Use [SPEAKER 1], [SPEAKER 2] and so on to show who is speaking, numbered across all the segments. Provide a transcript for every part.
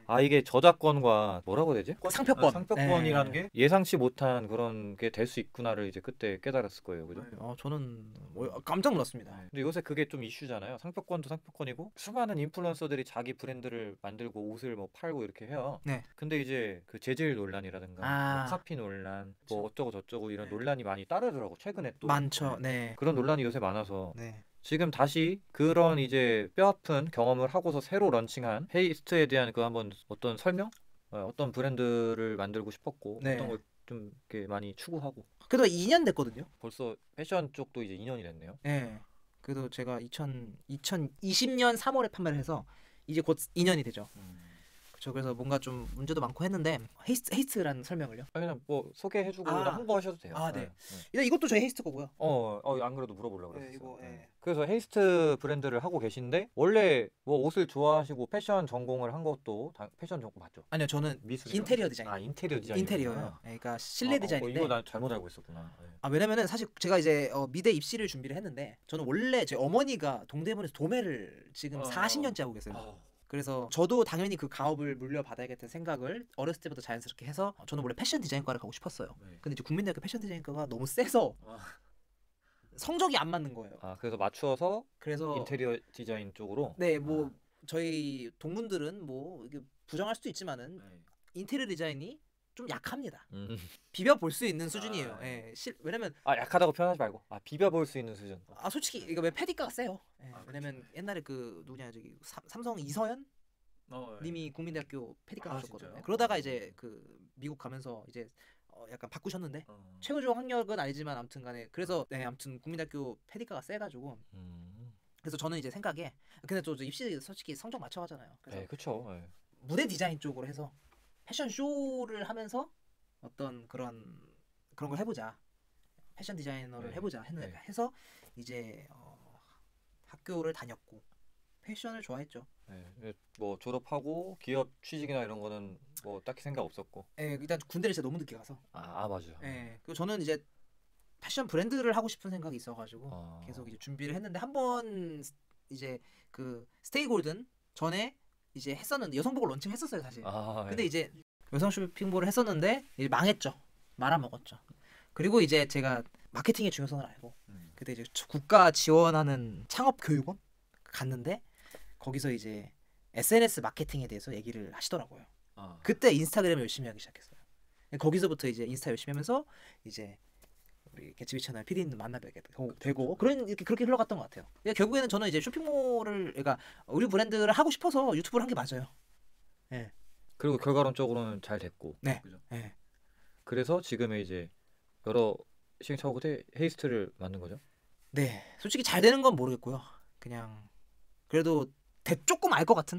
[SPEAKER 1] 아 이게 저작권과 뭐라고 해야 되지?
[SPEAKER 2] 상표권.
[SPEAKER 1] 상표권이라는 게 예상치 못한 그런 게 될 수 있구나를 이제 그때 깨달았을 거예요, 그죠?
[SPEAKER 2] 저는 깜짝 놀랐습니다.
[SPEAKER 1] 근데 요새 그게 좀 이슈잖아요. 상표권도 상표권이고 수많은 인플루언서들이 자기 브랜드를 만들고 옷을 뭐 팔고 이렇게 해요.
[SPEAKER 2] 네.
[SPEAKER 1] 근데 이제 그 재질 논란이라든가 뭐 카피 논란, 뭐 어쩌고 저쩌고 이런 논란이 많이 따르더라고. 최근에 또
[SPEAKER 2] 많죠. 네.
[SPEAKER 1] 그런 논란이 요새 많아서
[SPEAKER 2] 네.
[SPEAKER 1] 지금 다시 그런 이제 뼈아픈 경험을 하고서 새로 런칭한 헤이스트에 대한 그 한번 어떤 설명? 어떤 브랜드를 만들고 싶었고
[SPEAKER 2] 네.
[SPEAKER 1] 어떤 걸 좀 이렇게 많이 추구하고
[SPEAKER 2] 그래도 2년 됐거든요.
[SPEAKER 1] 벌써 패션 쪽도 이제 2년이 됐네요.
[SPEAKER 2] 네. 그래도 제가 2020년 3월에 판매를 해서 이제 곧 2년이 되죠. 그렇죠. 그래서 뭔가 좀 문제도 많고 했는데 헤이스트라는 설명을요.
[SPEAKER 1] 그냥 뭐 소개해주고
[SPEAKER 2] 아.
[SPEAKER 1] 그냥 홍보하셔도 돼요.
[SPEAKER 2] 네. 일단 이것도 저희 헤이스트 거고요.
[SPEAKER 1] 안 그래도 물어보려고 그랬어요.
[SPEAKER 2] 이거
[SPEAKER 1] 그래서 헤이스트 브랜드를 하고 계신데 원래 뭐 옷을 좋아하시고 패션 전공을 한 것도 패션 전공 맞죠?
[SPEAKER 2] 아니요, 저는
[SPEAKER 1] 미술
[SPEAKER 2] 인테리어 디자인.
[SPEAKER 1] 인테리어 디자인.
[SPEAKER 2] 인테리어요. 그러니까 실내 디자인인데.
[SPEAKER 1] 이거 난 잘못 알고 있었구나.
[SPEAKER 2] 왜냐면은 사실 제가 이제 미대 입시를 준비를 했는데 저는 원래 제 어머니가 동대문에서 도매를 지금 40년째 하고 계세요. 그래서 저도 당연히 그 가업을 물려받아야겠다는 생각을 어렸을 때부터 자연스럽게 해서 저는 원래 패션 디자인과를 가고 싶었어요. 근데 이제 국민대학교 패션 디자인과가 너무 세서 성적이 안 맞는 거예요.
[SPEAKER 1] 그래서 맞추어서
[SPEAKER 2] 그래서
[SPEAKER 1] 인테리어 디자인 쪽으로.
[SPEAKER 2] 네, 뭐 저희 동문들은 뭐 이게 부정할 수도 있지만은 인테리어 디자인이 좀 약합니다. 비벼 볼 수 있는 수준이에요. 왜냐면
[SPEAKER 1] 약하다고 표현하지 말고 비벼 볼 수 있는 수준.
[SPEAKER 2] 솔직히 이거 왜 패디가가 세요. 왜냐면 옛날에 그 누구냐 저기 삼성 이서연 님이 국민대학교 패디과 하셨거든요. 그러다가 이제 그 미국 가면서 이제 약간 바꾸셨는데 최고조 학력은 아니지만 아무튼간에 그래서 아무튼 국민대학교 패디과가 세가지고 그래서 저는 이제 생각에 근데 또 입시 솔직히 성적 맞춰가잖아요. 그래서
[SPEAKER 1] 그렇죠.
[SPEAKER 2] 무대 디자인 쪽으로 해서 패션 쇼를 하면서 어떤 그런 걸 해보자. 패션 디자이너를 해보자 해서 이제 학교를 다녔고 패션을 좋아했죠.
[SPEAKER 1] 뭐 졸업하고 기업 취직이나 이런 거는 뭐 딱히 생각 없었고.
[SPEAKER 2] 일단 군대를 진짜 너무 늦게 가서.
[SPEAKER 1] 맞아요.
[SPEAKER 2] 그리고 저는 이제 패션 브랜드를 하고 싶은 생각이 있어가지고 계속 이제 준비를 했는데 한번 이제 그 스테이 골든 전에 이제 했었는데 여성복을 런칭했었어요 사실. 근데 이제 여성 쇼핑몰을 했었는데 이제 망했죠. 말아먹었죠. 그리고 이제 제가 마케팅의 중요성을 알고 그때 이제 국가 지원하는 창업교육원 갔는데 거기서 이제 SNS 마케팅에 대해서 얘기를 하시더라고요. 그때 인스타그램을 열심히 하기 시작했어요. 거기서부터 이제 인스타 열심히 하면서 이제 우리 개츠비 채널 PD님도 만나뵙게 되고 그렇게 흘러갔던 것 같아요. 결국에는 저는 이제 쇼핑몰을 그러니까 우리 브랜드를 하고 싶어서 유튜브를 한 게 맞아요.
[SPEAKER 1] 그리고 결과론적으로는 잘 됐고.
[SPEAKER 2] 네.
[SPEAKER 1] 그죠? 그래서 지금의 이제 여러 시행착오 끝에 헤이스트를 만든 거죠?
[SPEAKER 2] 네. 솔직히 잘 되는 건 모르겠고요. 그냥 그래도 조금 알 것 같은.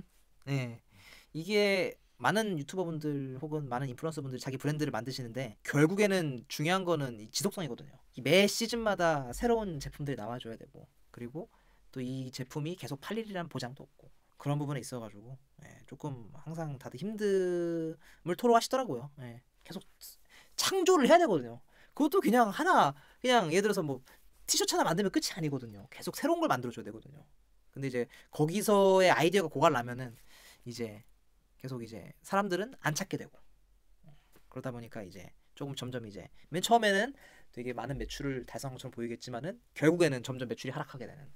[SPEAKER 2] 이게 많은 유튜버분들 혹은 많은 인플루언서분들 자기 브랜드를 만드시는데 결국에는 중요한 거는 이 지속성이거든요. 매 시즌마다 새로운 제품들이 나와줘야 되고 그리고 또 이 제품이 계속 팔리리라는 보장도 없고 그런 부분에 있어가지고 조금 항상 다들 힘듦을 토로하시더라고요. 계속 창조를 해야 되거든요. 그것도 그냥 예를 들어서 뭐 티셔츠 하나 만들면 끝이 아니거든요. 계속 새로운 걸 만들어줘야 되거든요. 근데 이제 거기서의 아이디어가 고갈나면은 이제 계속 이제 사람들은 안 찾게 되고 그러다 보니까 이제 조금 점점 이제 맨 처음에는 되게 많은 매출을 달성한 것처럼 보이겠지만은 결국에는 점점 매출이 하락하게 되는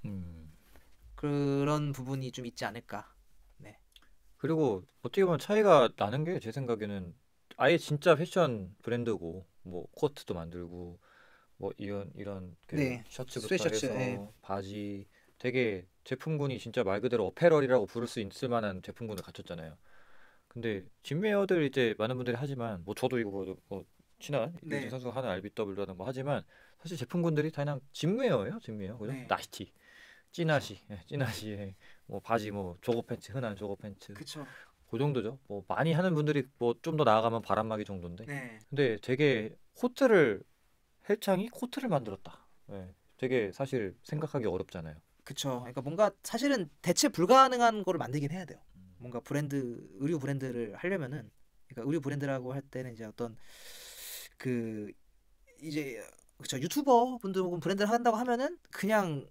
[SPEAKER 2] 그런 부분이 좀 있지 않을까.
[SPEAKER 1] 그리고 어떻게 보면 차이가 나는 게 제 생각에는 아예 진짜 패션 브랜드고 뭐 코트도 만들고 뭐 이런 그 셔츠부터
[SPEAKER 2] 스웨셔츠,
[SPEAKER 1] 해서 바지 되게 제품군이 진짜 말 그대로 어패럴이라고 부를 수 있을 만한 제품군을 갖췄잖아요. 근데 진웨어들 이제 많은 분들이 하지만 뭐 저도 이거 뭐 친한 유진 선수가 하는 RBW라는 뭐 하지만 사실 제품군들이 다 그냥 진웨어예요, 진웨어. 그죠? 나시티, 찌나시에 뭐 바지 뭐 조거 팬츠, 흔한 조거 팬츠.
[SPEAKER 2] 그쵸.
[SPEAKER 1] 그 정도죠. 뭐 많이 하는 분들이 뭐 좀 더 나아가면 바람막이 정도인데. 근데 되게 헬창이 코트를 만들었다. 되게 사실 생각하기 어렵잖아요.
[SPEAKER 2] 그쵸. 그러니까 뭔가 사실은 대체 불가능한 거를 만들긴 해야 돼요. 뭔가 의류 브랜드를 하려면은 그러니까 의류 브랜드라고 할 때는 이제 어떤 그 이제 그쵸 유튜버 분들 혹은 브랜드를 한다고 하면은 그냥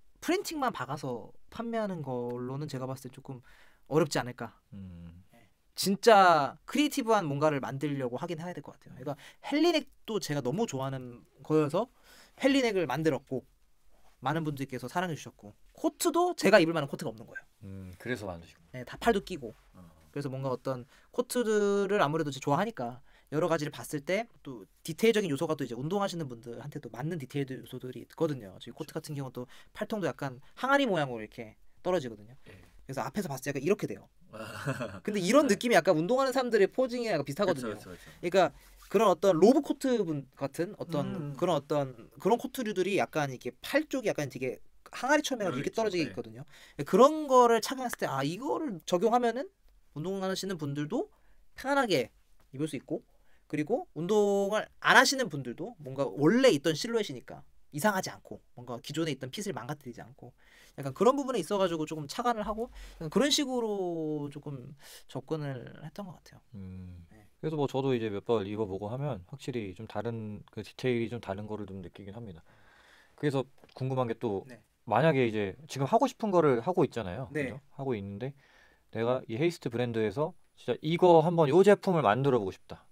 [SPEAKER 2] 프린팅만 박아서 판매하는 걸로는 제가 봤을 때 조금 어렵지 않을까. 진짜 크리에이티브한 뭔가를 만들려고 하긴 해야 될 것 같아요. 그러니까 헬리넥도 제가 너무 좋아하는 거여서 헬리넥을 만들었고 많은 분들께서 사랑해 주셨고 코트도 제가 입을 만한 코트가 없는 거예요.
[SPEAKER 1] 그래서 만드시고.
[SPEAKER 2] 네, 다 팔도 끼고. 그래서 뭔가 어떤 코트들을 아무래도 좋아하니까 여러 가지를 봤을 때 또 디테일적인 요소가 또 이제 운동하시는 분들한테도 맞는 디테일 요소들이 있거든요. 지금 코트 같은 경우도 팔통도 약간 항아리 모양으로 이렇게 떨어지거든요.
[SPEAKER 1] 예.
[SPEAKER 2] 그래서 앞에서 봤을 때 약간 이렇게 돼요. 근데 이런 느낌이 약간 운동하는 사람들의 포징이랑 약간 비슷하거든요.
[SPEAKER 1] 그쵸.
[SPEAKER 2] 그러니까 그런 어떤 로브 코트 분 같은 어떤 그런 코트류들이 약간 이렇게 팔 쪽이 약간 되게 항아리처럼 해가지고 이렇게 떨어지게
[SPEAKER 1] 네.
[SPEAKER 2] 있거든요. 그런 거를 착용했을 때 아 이거를 적용하면은 운동하시는 분들도 편안하게 입을 수 있고 그리고 운동을 안 하시는 분들도 뭔가 원래 있던 실루엣이니까 이상하지 않고 뭔가 기존에 있던 핏을 망가뜨리지 않고 약간 그런 부분에 있어가지고 조금 착안을 하고 약간 그런 식으로 조금 접근을 했던 것 같아요.
[SPEAKER 1] 그래서 뭐 저도 이제 몇 번 입어보고 하면 확실히 좀 다른 그 디테일이 좀 다른 거를 좀 느끼긴 합니다. 그래서 궁금한 게 또
[SPEAKER 2] 네.
[SPEAKER 1] 만약에 이제 지금 하고 싶은 거를 하고 있잖아요.
[SPEAKER 2] 네.
[SPEAKER 1] 그죠? 하고 있는데 내가 이 헤이스트 브랜드에서 진짜 이거 한번 이 제품을 만들어 보고 싶다.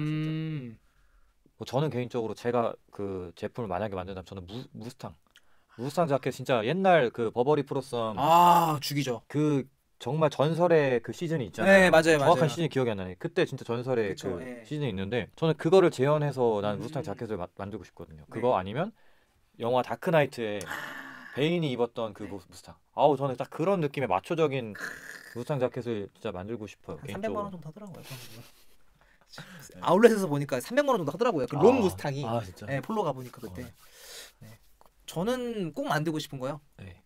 [SPEAKER 1] 뭐 저는 개인적으로 제가 그 제품을 만약에 만든다면 저는 무스탕 자켓 진짜 옛날 그 버버리 프로썸
[SPEAKER 2] 아 죽이죠.
[SPEAKER 1] 그 정말 전설의 그 시즌이 있잖아요.
[SPEAKER 2] 네 맞아요
[SPEAKER 1] 정확한
[SPEAKER 2] 맞아요.
[SPEAKER 1] 시즌이 기억이 안 나네. 그때 진짜 전설의
[SPEAKER 2] 그쵸,
[SPEAKER 1] 그
[SPEAKER 2] 예.
[SPEAKER 1] 시즌이 있는데 저는 그거를 재현해서 난 무스탕
[SPEAKER 2] 음.
[SPEAKER 1] 자켓을 만들고 싶거든요.
[SPEAKER 2] 네.
[SPEAKER 1] 그거 아니면 영화 다크나이트에 베인이 입었던 그
[SPEAKER 2] 네.
[SPEAKER 1] 무스탕. 아우 저는 딱 그런 느낌의 마초적인 무스탕 자켓을 진짜 만들고 싶어요.
[SPEAKER 2] 300만
[SPEAKER 1] 개인적으로.
[SPEAKER 2] 원 정도 하더라고요. 아울렛에서 보니까 300만 원 정도 하더라고요. 그 롱 무스탕이.
[SPEAKER 1] 아 진짜.
[SPEAKER 2] 네, 폴로 가 보니까 그때. 네. 저는 꼭 만들고 싶은 거요.
[SPEAKER 1] 네.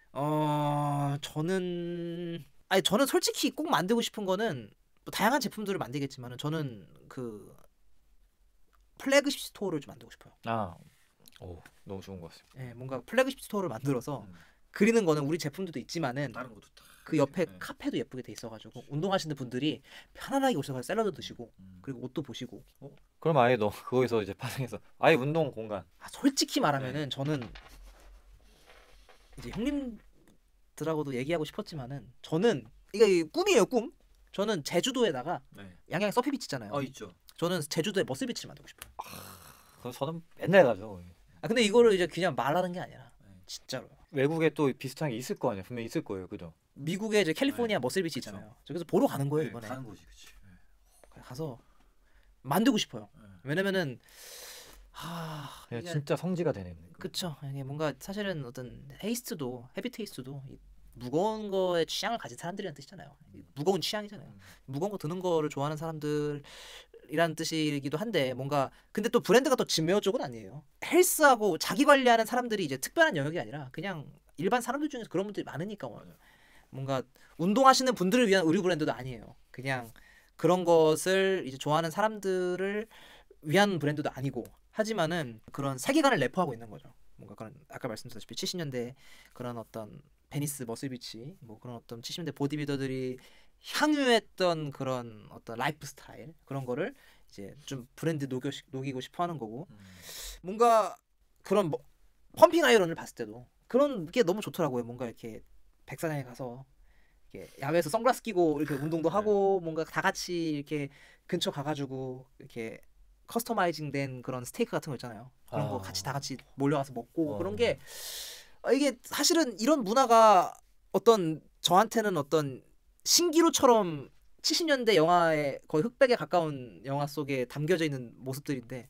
[SPEAKER 2] 저는 솔직히 꼭 만들고 싶은 거는 뭐 다양한 제품들을 만들겠지만은 저는 그 플래그십 스토어를 좀 만들고 싶어요.
[SPEAKER 1] 오 너무 좋은 것 같습니다.
[SPEAKER 2] 예, 뭔가 플래그십 스토어를 만들어서
[SPEAKER 1] 음.
[SPEAKER 2] 그리는 거는 우리 제품들도 있지만은
[SPEAKER 1] 다른 것도 다.
[SPEAKER 2] 그 옆에
[SPEAKER 1] 네.
[SPEAKER 2] 카페도 예쁘게 돼 있어가지고 운동하시는 분들이 편안하게 오셔서 샐러드 드시고 그리고 옷도 보시고.
[SPEAKER 1] 그럼 아예 너 거기서 이제 파생해서 아예 운동 공간.
[SPEAKER 2] 솔직히 말하면은 저는 이제 형님들하고도 얘기하고 싶었지만은 저는 이게 꿈이에요 꿈. 저는 제주도에다가 양양 서피비치 있잖아요.
[SPEAKER 1] 있죠.
[SPEAKER 2] 저는 제주도에 머슬비치를 만들고 싶어요.
[SPEAKER 1] 그럼 저는 맨날 가죠.
[SPEAKER 2] 근데 이거를 이제 그냥 말하는 게 아니라 진짜로요.
[SPEAKER 1] 외국에 또 비슷한 게 있을 거 아니에요. 분명히 있을 거예요. 그죠?
[SPEAKER 2] 미국에 이제 캘리포니아 머슬비치
[SPEAKER 1] 그쵸.
[SPEAKER 2] 있잖아요. 그래서 보러 가는 거예요 이번에.
[SPEAKER 1] 거지, 그치.
[SPEAKER 2] 가서 만들고 싶어요. 왜냐면은
[SPEAKER 1] 그냥
[SPEAKER 2] 이게
[SPEAKER 1] 진짜 성지가 되네.
[SPEAKER 2] 그쵸. 이게 뭔가 사실은 어떤 헤이스트도 헤비 테이스트도 이 무거운 거에 취향을 가진 사람들이라는 뜻이잖아요. 무거운 취향이잖아요. 무거운 거 드는 거를 좋아하는 사람들이라는 뜻이기도 한데 뭔가 근데 또 브랜드가 또 진메어 쪽은 아니에요. 헬스하고 자기 관리하는 사람들이 이제 특별한 영역이 아니라 그냥 일반 사람들 중에서 그런 분들이 많으니까 뭔가 운동하시는 분들을 위한 의류 브랜드도 아니에요. 그냥 그런 것을 이제 좋아하는 사람들을 위한 브랜드도 아니고 하지만은 그런 세계관을 내포하고 있는 거죠. 뭔가 그런 아까 말씀드렸다시피 70년대 그런 어떤 베니스 머슬비치 뭐 그런 어떤 70년대 보디빌더들이 향유했던 그런 어떤 라이프 스타일 그런 거를 이제 좀 브랜드 녹이고 싶어 하는 거고 뭔가 그런 뭐 펌핑 아이론을 봤을 때도 그런 게 너무 좋더라고요. 뭔가 이렇게 백사장에 가서 이렇게 야외에서 선글라스 끼고 이렇게 운동도 하고 뭔가 다 같이 이렇게 근처 가가지고 이렇게 커스터마이징된 그런 스테이크 같은 거 있잖아요. 그런 거 같이 다 같이 몰려가서 먹고 그런 게 이게 사실은 이런 문화가 어떤 저한테는 어떤 신기루처럼 70년대 영화의 거의 흑백에 가까운 영화 속에 담겨져 있는 모습들인데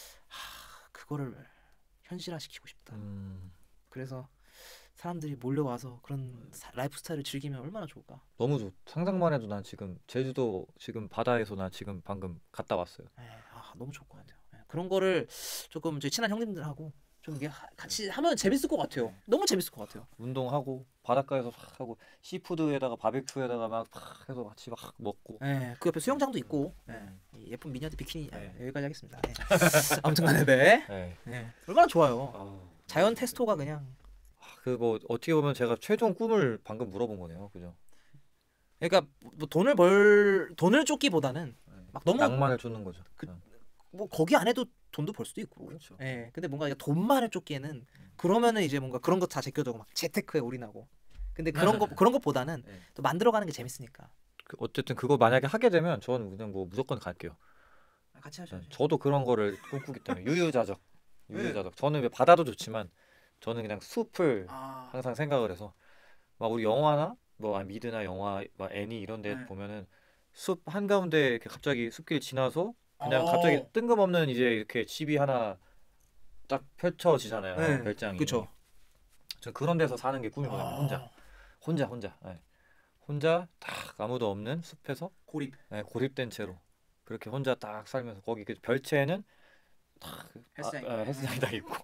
[SPEAKER 2] 그거를 현실화시키고 싶다. 그래서 사람들이 몰려와서 그런 라이프 스타일을 즐기면 얼마나 좋을까.
[SPEAKER 1] 너무 좋. 상상만 해도 난 지금 제주도 지금 바다에서 난 지금 방금 갔다 왔어요.
[SPEAKER 2] 너무 좋을 것 같아요. 그런 거를 조금 저희 친한 형님들하고 좀 이게 같이 하면 재밌을 것 같아요. 너무 재밌을 것 같아요.
[SPEAKER 1] 운동하고 바닷가에서 막 하고 시푸드에다가 바베큐에다가 막 해서 같이 막 먹고.
[SPEAKER 2] 그 옆에 수영장도 있고 예쁜 미녀들 비키니 여기까지 하겠습니다. 아무튼간에 얼마나 좋아요. 자연 테스토가 그냥
[SPEAKER 1] 그 뭐 어떻게 보면 제가 최종 꿈을 방금 물어본 거네요, 그죠?
[SPEAKER 2] 그러니까 뭐 돈을 쫓기보다는 막 너무
[SPEAKER 1] 낭만을 쫓는 거죠.
[SPEAKER 2] 뭐 거기 안에도 돈도 벌 수도 있고.
[SPEAKER 1] 그렇죠.
[SPEAKER 2] 근데 뭔가 돈만을 쫓기에는 그러면은 이제 뭔가 그런 거 다 제껴두고 막 재테크에 올인하고. 근데 그런 것보다는 또 만들어가는 게 재밌으니까.
[SPEAKER 1] 어쨌든 그거 만약에 하게 되면 저는 그냥 뭐 무조건 갈게요.
[SPEAKER 2] 같이 하셔야죠.
[SPEAKER 1] 저도 그런 거를 꿈꾸기 때문에 유유자적.
[SPEAKER 2] 네.
[SPEAKER 1] 저는 왜 바다도 좋지만 저는 그냥 숲을
[SPEAKER 2] 아,
[SPEAKER 1] 항상 생각을 해서 막 우리 영화나 뭐 미드나 영화 막 애니 이런 데
[SPEAKER 2] 네.
[SPEAKER 1] 보면은 숲 한가운데 이렇게 갑자기 숲길 지나서 그냥
[SPEAKER 2] 어.
[SPEAKER 1] 갑자기 뜬금없는 이제 이렇게 집이 하나 딱 펼쳐지잖아요.
[SPEAKER 2] 네.
[SPEAKER 1] 별장이.
[SPEAKER 2] 그쵸.
[SPEAKER 1] 저 그런 데서 사는 게 꿈이거든요. 혼자. 예. 혼자 딱 아무도 없는 숲에서
[SPEAKER 2] 고립.
[SPEAKER 1] 예, 고립된 채로 그렇게 혼자 딱 살면서 거기 그 별채에는 딱
[SPEAKER 2] 헬스장
[SPEAKER 1] 헬스장이 딱 있고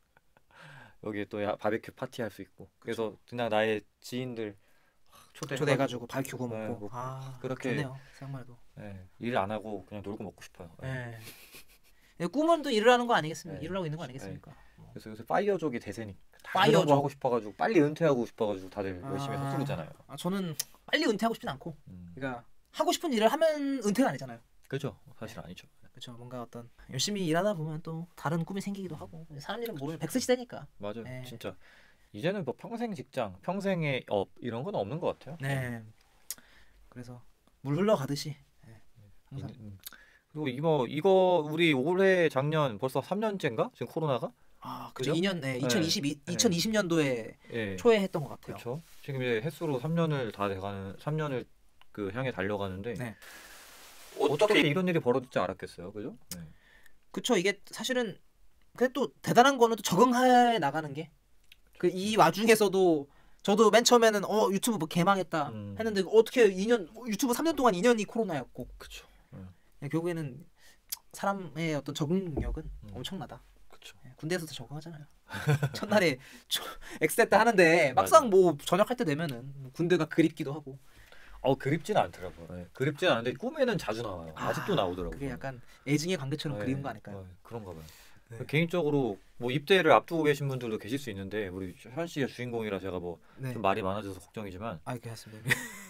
[SPEAKER 1] 여기 또 바베큐 파티 할 수 있고 그래서 그냥 나의 지인들
[SPEAKER 2] 초대해가지고 바베큐 구워
[SPEAKER 1] 네,
[SPEAKER 2] 먹고.
[SPEAKER 1] 뭐
[SPEAKER 2] 아,
[SPEAKER 1] 그렇게
[SPEAKER 2] 좋네요. 생각만해도.
[SPEAKER 1] 일 안 하고 그냥 놀고 먹고 싶어요.
[SPEAKER 2] 네. 꿈은 또 일을 하는 거 아니겠습니까?
[SPEAKER 1] 네.
[SPEAKER 2] 일을 하고 있는 거 아니겠습니까? 뭐.
[SPEAKER 1] 그래서 요새 파이어족이 대세니 다
[SPEAKER 2] 파이어족.
[SPEAKER 1] 그런 거 하고 싶어가지고 빨리 은퇴하고 싶어가지고 다들 열심히
[SPEAKER 2] 아.
[SPEAKER 1] 서투르잖아요.
[SPEAKER 2] 저는 빨리 은퇴하고 싶진 않고,
[SPEAKER 1] 음.
[SPEAKER 2] 그러니까 하고 싶은 일을 하면 은퇴가 아니잖아요.
[SPEAKER 1] 그죠? 사실 아니죠.
[SPEAKER 2] 그렇죠. 뭔가 어떤 열심히 일하다 보면 또 다른 꿈이 생기기도 하고 사람 일은 모르는 백세 시대니까.
[SPEAKER 1] 맞아요.
[SPEAKER 2] 네.
[SPEAKER 1] 진짜 이제는 뭐 평생 직장, 평생의 업 이런 건 없는 것 같아요.
[SPEAKER 2] 네. 그래서 물 흘러가듯이. 네.
[SPEAKER 1] 이-
[SPEAKER 2] 항상.
[SPEAKER 1] 그리고 이거 우리 올해 작년 벌써 3년째인가? 지금 코로나가?
[SPEAKER 2] 그죠?
[SPEAKER 1] 그죠?
[SPEAKER 2] 2년, 네, 2020년도에
[SPEAKER 1] 예.
[SPEAKER 2] 초에 했던 것 같아요.
[SPEAKER 1] 그렇죠. 지금 이제 횟수로 3년을 다 돼가는 3년을 그 향해 달려가는데
[SPEAKER 2] 네.
[SPEAKER 1] 어떻게 이런 일이 벌어질 알았겠어요, 그죠? 네.
[SPEAKER 2] 그쵸. 이게 사실은 근데 또 대단한 거는 또 적응해 나가는 게 그 이 와중에서도 저도 맨 처음에는 유튜브 뭐 개망했다 했는데 어떻게 2년 유튜브 3년 동안 2년이 코로나였고
[SPEAKER 1] 그렇죠.
[SPEAKER 2] 결국에는 사람의 어떤 적응력은 엄청나다.
[SPEAKER 1] 그렇죠.
[SPEAKER 2] 군대에서도 적응하잖아요. 첫날에 엑스테타 하는데 막상 뭐 전역할 때 되면은 군대가 그립기도 하고.
[SPEAKER 1] 그립진 않더라고요. 네. 그립진 않은데 꿈에는 자주 나와요. 아직도 나오더라고요.
[SPEAKER 2] 그게 약간 애증의 관계처럼 그리운 거 아닐까요?
[SPEAKER 1] 그런가 봐요.
[SPEAKER 2] 네.
[SPEAKER 1] 개인적으로 뭐 입대를 앞두고 계신 분들도 계실 수 있는데 우리 현 씨가 주인공이라 제가 뭐 좀 말이 많아져서 걱정이지만
[SPEAKER 2] 괜찮습니다.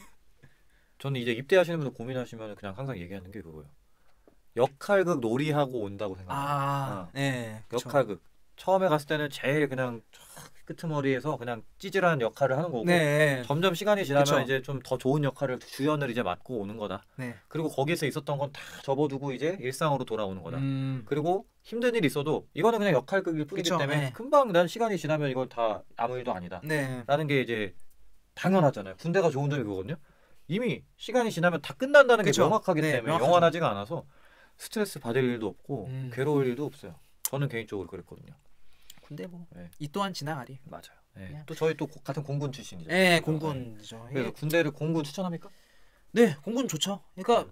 [SPEAKER 1] 저는 이제 입대하시는 분들 고민하시면 그냥 항상 얘기하는 게 그거예요. 역할극 놀이하고 온다고 생각해요.
[SPEAKER 2] 네. 그쵸.
[SPEAKER 1] 역할극. 처음에 갔을 때는 제일 그냥 끄트머리에서 그냥 찌질한 역할을 하는 거고
[SPEAKER 2] 네.
[SPEAKER 1] 점점 시간이 지나면
[SPEAKER 2] 그쵸.
[SPEAKER 1] 이제 좀 더 좋은 역할을 주연을 이제 맡고 오는 거다.
[SPEAKER 2] 네.
[SPEAKER 1] 그리고 거기서 있었던 건 다 접어두고 이제 일상으로 돌아오는 거다.
[SPEAKER 2] 음.
[SPEAKER 1] 그리고 힘든 일이 있어도 이거는 그냥 역할극일 뿐이기
[SPEAKER 2] 그쵸,
[SPEAKER 1] 때문에
[SPEAKER 2] 네.
[SPEAKER 1] 금방 난 시간이 지나면 이건 다 아무 일도 아니다.
[SPEAKER 2] 네.
[SPEAKER 1] 라는 게 이제 당연하잖아요. 군대가 좋은 점이 그거거든요. 이미 시간이 지나면 다 끝난다는 게
[SPEAKER 2] 그쵸.
[SPEAKER 1] 명확하기
[SPEAKER 2] 네,
[SPEAKER 1] 때문에
[SPEAKER 2] 명확하죠.
[SPEAKER 1] 영원하지가 않아서 스트레스 받을 일도 없고
[SPEAKER 2] 음.
[SPEAKER 1] 괴로울 일도 없어요. 저는 개인적으로 그랬거든요.
[SPEAKER 2] 군대 뭐
[SPEAKER 1] 네.
[SPEAKER 2] 이 또한 지나가리.
[SPEAKER 1] 맞아요. 네.
[SPEAKER 2] 그냥.
[SPEAKER 1] 또 저희 또 같은 공군 출신이죠.
[SPEAKER 2] 네, 공군이죠.
[SPEAKER 1] 그래서 군대를 공군 추천합니까?
[SPEAKER 2] 네, 공군 좋죠. 그러니까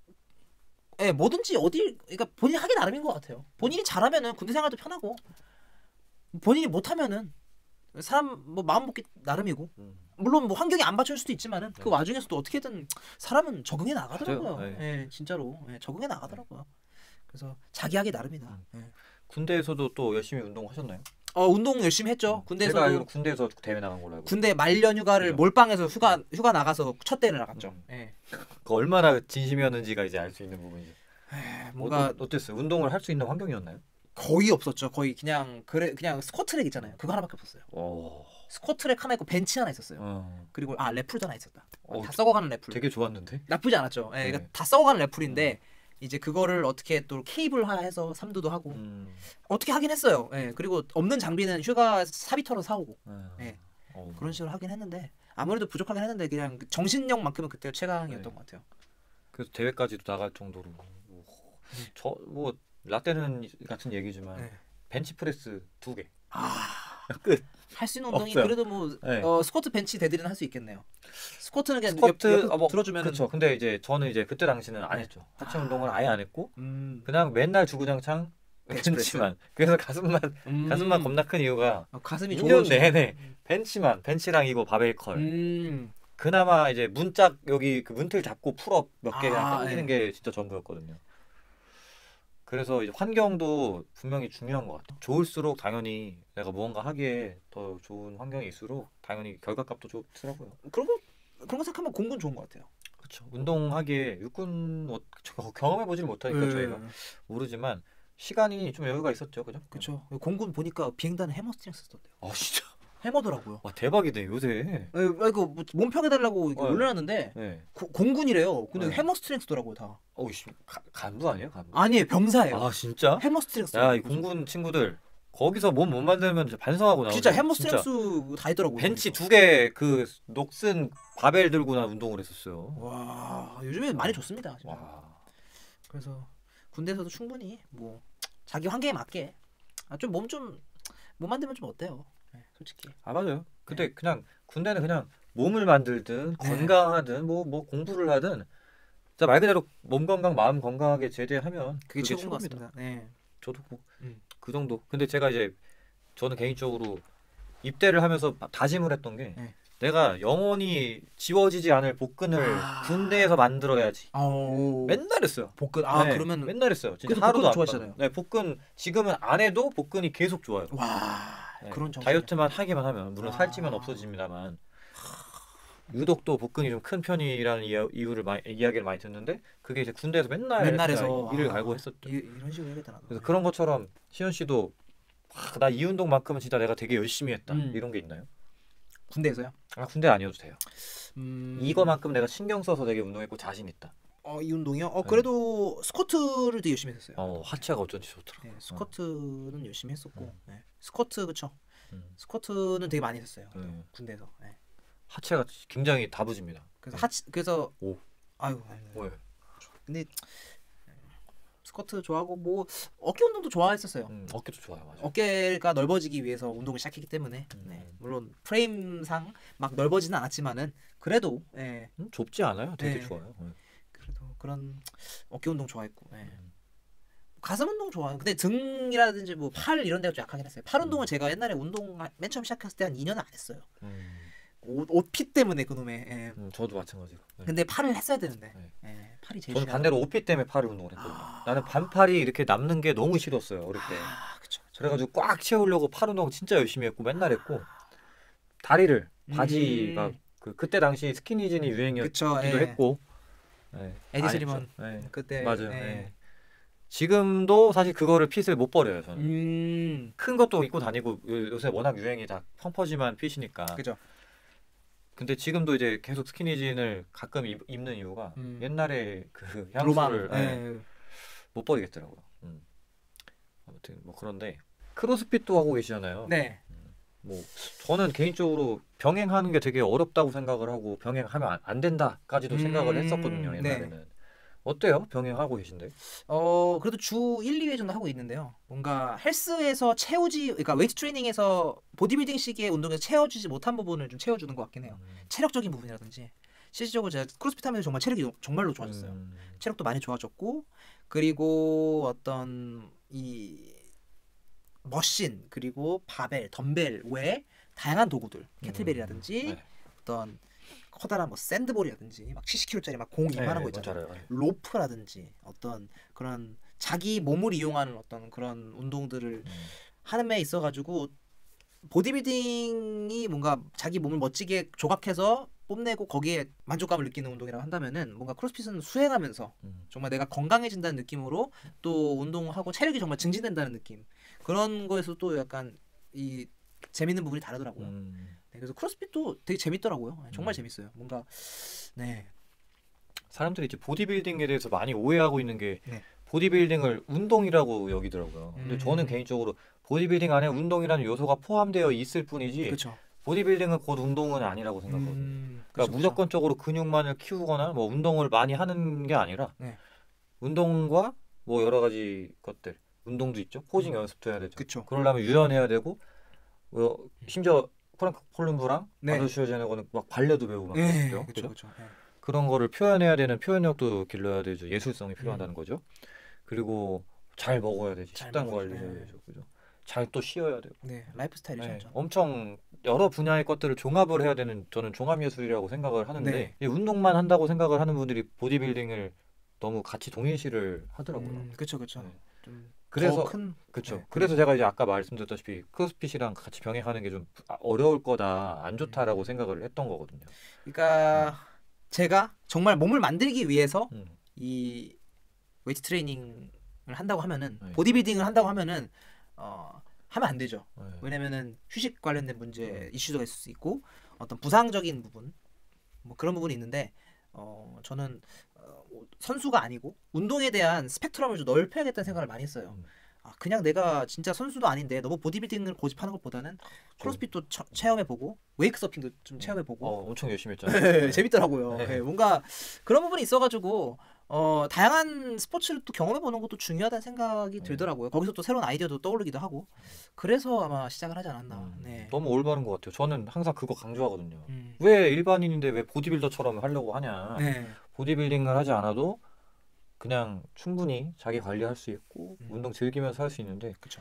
[SPEAKER 2] 뭐든지 그러니까 본인이 하기 나름인 것 같아요. 본인이 잘하면은 군대 생활도 편하고 본인이 못하면은 사람 뭐 마음 먹기 나름이고 물론 뭐 환경이 안 받쳐줄 수도 있지만은 그 와중에서도 어떻게든 사람은 적응해 나가더라고요.
[SPEAKER 1] 맞아요.
[SPEAKER 2] 네, 진짜로 적응해 나가더라고요. 그래서 자기 하기 나름이다.
[SPEAKER 1] 군대에서도 또 열심히 운동하셨나요?
[SPEAKER 2] 운동 열심히 했죠. 군대에서도
[SPEAKER 1] 제가 알기로 군대에서 대회 나간 걸로 알고.
[SPEAKER 2] 군대 말년 휴가를
[SPEAKER 1] 그죠?
[SPEAKER 2] 몰빵해서 휴가 나가서 첫 대를 나갔죠.
[SPEAKER 1] 그 얼마나 진심이었는지가 이제 알 수 있는 부분이죠.
[SPEAKER 2] 뭔가
[SPEAKER 1] 어땠어요? 운동을 할 수 있는 환경이었나요?
[SPEAKER 2] 거의 없었죠. 거의 그냥 스쿼트랙 있잖아요. 그거 하나밖에 없었어요. 스쿼트랙 하나 있고 벤치 하나 있었어요. 그리고 래플도 하나 있었다. 다 썩어가는 래플.
[SPEAKER 1] 되게 좋았는데.
[SPEAKER 2] 나쁘지 않았죠. 그러니까 다 썩어가는 래플인데 이제 그거를 어떻게 또 케이블화해서 삼두도 하고 어떻게 하긴 했어요. 그리고 없는 장비는 휴가 사비터로 사오고 그런 식으로 하긴 했는데 아무래도 부족하긴 했는데 그냥 정신력만큼은 그때 최강이었던 것 같아요.
[SPEAKER 1] 그래서 대회까지도 나갈 정도로. 저 뭐 라떼는 같은 얘기지만 벤치프레스 2개. 끝.
[SPEAKER 2] 할 수 있는 운동이
[SPEAKER 1] 없어요.
[SPEAKER 2] 그래도 뭐 스쿼트 벤치 대들이는 할 수 있겠네요. 스쿼트는 그냥
[SPEAKER 1] 스쿼트
[SPEAKER 2] 옆에 들어주면
[SPEAKER 1] 그렇죠. 근데 이제 저는 이제 그때 당시는 안 했죠. 하체 운동을 아예 안 했고 그냥 맨날 주구장창 벤치만. 그래서 가슴만 겁나 큰 이유가
[SPEAKER 2] 가슴이
[SPEAKER 1] 2년 내내 벤치랑 이거 바벨 컬. 그나마 이제 문짝 여기 그 문틀 잡고 풀업 몇 개 그냥 당기는 게 진짜 전부였거든요. 그래서 이제 환경도 분명히 중요한 것 같아요. 좋을수록 당연히 내가 무언가 하기에 더 좋은 환경이 있을수록 당연히 결과값도 좋더라고요.
[SPEAKER 2] 그런 거 생각하면 공군 좋은 것 같아요.
[SPEAKER 1] 그렇죠. 운동하기에 육군 경험해보질 못하니까 저희가 모르지만 시간이 좀 여유가 있었죠, 그죠?
[SPEAKER 2] 그렇죠. 공군 보니까 비행단은 해머스트링 썼던데요.
[SPEAKER 1] 진짜.
[SPEAKER 2] 해머더라고요.
[SPEAKER 1] 와 대박이네 요새.
[SPEAKER 2] 이거 뭐 몸평 해달라고 이렇게
[SPEAKER 1] 네.
[SPEAKER 2] 올려놨는데
[SPEAKER 1] 네.
[SPEAKER 2] 공군이래요. 근데
[SPEAKER 1] 네.
[SPEAKER 2] 해머 스트렝스더라고요 다.
[SPEAKER 1] 어이씨 간부 아니에요 간부?
[SPEAKER 2] 아니에요, 병사예요.
[SPEAKER 1] 아 진짜?
[SPEAKER 2] 해머 스트렝스.
[SPEAKER 1] 야 이 공군 친구들 거기서 몸 못 만들면 진짜 반성하고 나오네.
[SPEAKER 2] 진짜 해머 스트렝스 다 있더라고요.
[SPEAKER 1] 벤치
[SPEAKER 2] 거기서.
[SPEAKER 1] 2개 그 녹슨 바벨 들고 나 운동을 했었어요.
[SPEAKER 2] 와 요즘에 많이 좋습니다. 진짜.
[SPEAKER 1] 와.
[SPEAKER 2] 그래서 군대에서도 충분히 뭐 자기 환경에 맞게 좀 몸 좀 못 만들면 좀 어때요? 네, 솔직히.
[SPEAKER 1] 아 맞아요. 근데 그냥 군대는 그냥 몸을 만들든 건강하든 뭐 공부를 하든 진짜 말 그대로 몸 건강 마음 건강하게 제대하면
[SPEAKER 2] 그게 최고인 것
[SPEAKER 1] 최고입니다.
[SPEAKER 2] 같습니다. 네.
[SPEAKER 1] 저도 뭐
[SPEAKER 2] 음.
[SPEAKER 1] 그 정도. 근데 제가 이제 저는 개인적으로 입대를 하면서 다짐을 했던 게
[SPEAKER 2] 네.
[SPEAKER 1] 내가 영원히 지워지지 않을 복근을 군대에서 만들어야지. 맨날 했어요.
[SPEAKER 2] 복근
[SPEAKER 1] 네,
[SPEAKER 2] 그러면
[SPEAKER 1] 맨날 했어요. 진짜
[SPEAKER 2] 그래도
[SPEAKER 1] 하루도
[SPEAKER 2] 복근
[SPEAKER 1] 안
[SPEAKER 2] 좋아하시잖아요.
[SPEAKER 1] 빠져요. 네, 복근 지금은 안 해도 복근이 계속 좋아요.
[SPEAKER 2] 와
[SPEAKER 1] 네,
[SPEAKER 2] 그런 정신.
[SPEAKER 1] 다이어트만 하기만 하면 물론
[SPEAKER 2] 아.
[SPEAKER 1] 살찌면 없어집니다만 유독 또 복근이 좀 큰 편이라는 이유를 이야기를 많이 듣는데 그게 이제 군대에서 맨날
[SPEAKER 2] 해서
[SPEAKER 1] 일을 갈고 했었죠.
[SPEAKER 2] 이런 식으로 해야겠다 나도.
[SPEAKER 1] 그래서 그런 것처럼 시현 씨도 나 이 운동만큼은 진짜 내가 되게 열심히 했다 이런 게 있나요?
[SPEAKER 2] 군대에서요?
[SPEAKER 1] 아 군대 아니어도 돼요. 이거만큼 내가
[SPEAKER 2] 음.
[SPEAKER 1] 신경 써서 되게 운동했고 자신 있다.
[SPEAKER 2] 이 운동이요?
[SPEAKER 1] 네.
[SPEAKER 2] 그래도 스쿼트를 되게 열심히 했었어요.
[SPEAKER 1] 하체가 어쩐지 좋더라.
[SPEAKER 2] 네, 스쿼트는 열심히 했었고.
[SPEAKER 1] 음.
[SPEAKER 2] 네. 스쿼트 그쵸? 스쿼트는 되게 많이 했었어요. 군대에서. 네.
[SPEAKER 1] 하체가 굉장히 다부집니다.
[SPEAKER 2] 그래서
[SPEAKER 1] 오.
[SPEAKER 2] 아유.
[SPEAKER 1] 왜?
[SPEAKER 2] 근데 스쿼트 좋아하고 뭐 어깨 운동도 좋아했었어요.
[SPEAKER 1] 어깨도 좋아요, 맞아.
[SPEAKER 2] 어깨가 넓어지기 위해서 운동을 시작했기 때문에 네. 물론 프레임상 막 넓어지는 않았지만은 그래도 예.
[SPEAKER 1] 좁지 않아요. 되게
[SPEAKER 2] 네.
[SPEAKER 1] 좋아요.
[SPEAKER 2] 그래도 그런 어깨 운동 좋아했고 예. 가슴 운동 좋아요. 근데 등이라든지 뭐 팔 이런 데가 좀 약하긴 했어요. 팔 운동은 제가 옛날에 운동 맨 처음 시작했을 때 한 2년은 안 했어요. 옷피 때문에 그놈의. 예.
[SPEAKER 1] 저도 마찬가지로. 네.
[SPEAKER 2] 근데 팔을 했어야 되는데.
[SPEAKER 1] 네.
[SPEAKER 2] 예. 팔이 제일
[SPEAKER 1] 저는
[SPEAKER 2] 중요하다.
[SPEAKER 1] 반대로 옷피 때문에 팔을 운동을 했거든요. 나는 반팔이 이렇게 남는 게 너무 싫었어요 어릴 때.
[SPEAKER 2] 그쵸.
[SPEAKER 1] 그래가지고 꽉 채우려고 팔 운동 진짜 열심히 했고 맨날 했고 다리를 바지가 그때 당시 스키니진이 유행이었기도
[SPEAKER 2] 그쵸, 예.
[SPEAKER 1] 했고. 네.
[SPEAKER 2] 에디 슬리먼
[SPEAKER 1] 네.
[SPEAKER 2] 그때
[SPEAKER 1] 맞아요.
[SPEAKER 2] 예.
[SPEAKER 1] 네. 지금도 사실 그거를 핏을 못 버려요 저는. 큰 것도 입고 다니고 요새 워낙 유행이 다 펑퍼짐한 핏이니까.
[SPEAKER 2] 그죠.
[SPEAKER 1] 근데 지금도 이제 계속 스키니진을 가끔 입는 이유가 옛날에 그
[SPEAKER 2] 로망.
[SPEAKER 1] 향수를
[SPEAKER 2] 예.
[SPEAKER 1] 못 버리겠더라고요. 아무튼 뭐 그런데 크로스핏도 하고 계시잖아요.
[SPEAKER 2] 네.
[SPEAKER 1] 뭐 저는 개인적으로 병행하는 게 되게 어렵다고 생각을 하고 병행하면 안 된다까지도 생각을 했었거든요 옛날에는.
[SPEAKER 2] 네.
[SPEAKER 1] 어때요? 병행하고 계신데?
[SPEAKER 2] 그래도 주 1, 2회 정도 하고 있는데요. 뭔가 헬스에서 그러니까 웨이트 트레이닝에서 보디빌딩 시기의 운동에서 채워주지 못한 부분을 좀 채워주는 것 같긴 해요. 체력적인 부분이라든지. 실질적으로 제가 크로스핏 하면서 정말 체력이 정말로 좋아졌어요. 체력도 많이 좋아졌고 그리고 어떤 이 머신 그리고 바벨, 덤벨 외에 다양한 도구들, 캐틀벨이라든지 어떤 커다란 뭐 샌드볼이라든지 막 70kg짜리 막 공 이만한 거 있잖아요. 로프라든지 어떤 그런 자기 몸을 이용하는 어떤 그런 운동들을 하는 데 있어가지고 보디빌딩이 뭔가 자기 몸을 멋지게 조각해서 뽐내고 거기에 만족감을 느끼는 운동이라고 한다면은 뭔가 크로스핏은 수행하면서 정말 내가 건강해진다는 느낌으로 또 운동하고 체력이 정말 증진된다는 느낌 그런 거에서 또 약간 이 재밌는 부분이 다르더라고요. 네, 그래서 크로스핏도 되게 재밌더라고요. 정말 재밌어요. 뭔가 네.
[SPEAKER 1] 사람들이 이제 보디빌딩에 대해서 많이 오해하고 있는 게
[SPEAKER 2] 네.
[SPEAKER 1] 보디빌딩을 운동이라고 여기더라고요. 근데 저는 개인적으로 보디빌딩 안에 운동이라는 요소가 포함되어 있을 뿐이지
[SPEAKER 2] 그렇죠.
[SPEAKER 1] 보디빌딩은 곧 운동은 아니라고 생각하거든요. 그러니까
[SPEAKER 2] 그쵸.
[SPEAKER 1] 무조건적으로 근육만을 키우거나 뭐 운동을 많이 하는 게 아니라
[SPEAKER 2] 네.
[SPEAKER 1] 운동과 뭐 여러 가지 것들 운동도 있죠. 포징 연습도 해야 되죠.
[SPEAKER 2] 그쵸.
[SPEAKER 1] 그러려면 유연해야 되고 심지어 프랑크 폴름브랑
[SPEAKER 2] 네.
[SPEAKER 1] 아놀드 슈워제네거는 막 발레도 배우고 막
[SPEAKER 2] 네,
[SPEAKER 1] 그랬죠.
[SPEAKER 2] 그렇죠.
[SPEAKER 1] 그죠?
[SPEAKER 2] 그렇죠. 네.
[SPEAKER 1] 그런 거를 표현해야 되는 표현력도 길러야 되죠. 예술성이 필요하다는 거죠. 그리고 잘 먹어야 되지.
[SPEAKER 2] 잘
[SPEAKER 1] 식단
[SPEAKER 2] 먹어야죠.
[SPEAKER 1] 관리해야
[SPEAKER 2] 네.
[SPEAKER 1] 되죠. 그죠? 잘 또 쉬어야 되고.
[SPEAKER 2] 네, 라이프 스타일이죠.
[SPEAKER 1] 네,
[SPEAKER 2] 완전.
[SPEAKER 1] 엄청 여러 분야의 것들을 종합을 해야 되는 저는 종합예술이라고 생각을 하는데
[SPEAKER 2] 네.
[SPEAKER 1] 이 운동만 한다고 생각을 하는 분들이 보디빌딩을 너무 같이 동일시를 하더라고요.
[SPEAKER 2] 그렇죠, 그렇죠.
[SPEAKER 1] 네.
[SPEAKER 2] 좀
[SPEAKER 1] 그래서
[SPEAKER 2] 더 큰.
[SPEAKER 1] 그렇죠.
[SPEAKER 2] 네,
[SPEAKER 1] 그래서 제가 이제 아까 말씀드렸다시피 크로스핏이랑 같이 병행하는 게 좀 어려울 거다, 안 좋다라고 생각을 했던 거거든요.
[SPEAKER 2] 그러니까 제가 정말 몸을 만들기 위해서
[SPEAKER 1] 음.
[SPEAKER 2] 이 웨이트 트레이닝을 한다고 하면은
[SPEAKER 1] 네.
[SPEAKER 2] 보디빌딩을 한다고 하면은 하면 안 되죠.
[SPEAKER 1] 네.
[SPEAKER 2] 왜냐면은 휴식 관련된 문제 이슈가 있을 수 있고 어떤 부상적인 부분 뭐 그런 부분이 있는데 저는 선수가 아니고 운동에 대한 스펙트럼을 좀 넓혀야겠다는 생각을 많이 했어요. 그냥 내가 진짜 선수도 아닌데 너무 보디빌딩을 고집하는 것보다는 크로스핏도 체험해보고 웨이크 서핑도 좀 체험해보고
[SPEAKER 1] 엄청 열심히 했잖아요.
[SPEAKER 2] 네, 재밌더라고요. 네, 뭔가 그런 부분이 있어가지고 다양한 스포츠를 또 경험해보는 것도 중요하다는 생각이 들더라고요. 거기서 또 새로운 아이디어도 떠오르기도 하고 그래서 아마 시작을 하지 않았나. 네.
[SPEAKER 1] 너무 올바른 것 같아요. 저는 항상 그거 강조하거든요. 왜 일반인인데 왜 보디빌더처럼 하려고 하냐.
[SPEAKER 2] 네.
[SPEAKER 1] 보디빌딩을 하지 않아도 그냥 충분히 자기 관리할 수 있고 운동 즐기면서 할 수 있는데
[SPEAKER 2] 그쵸.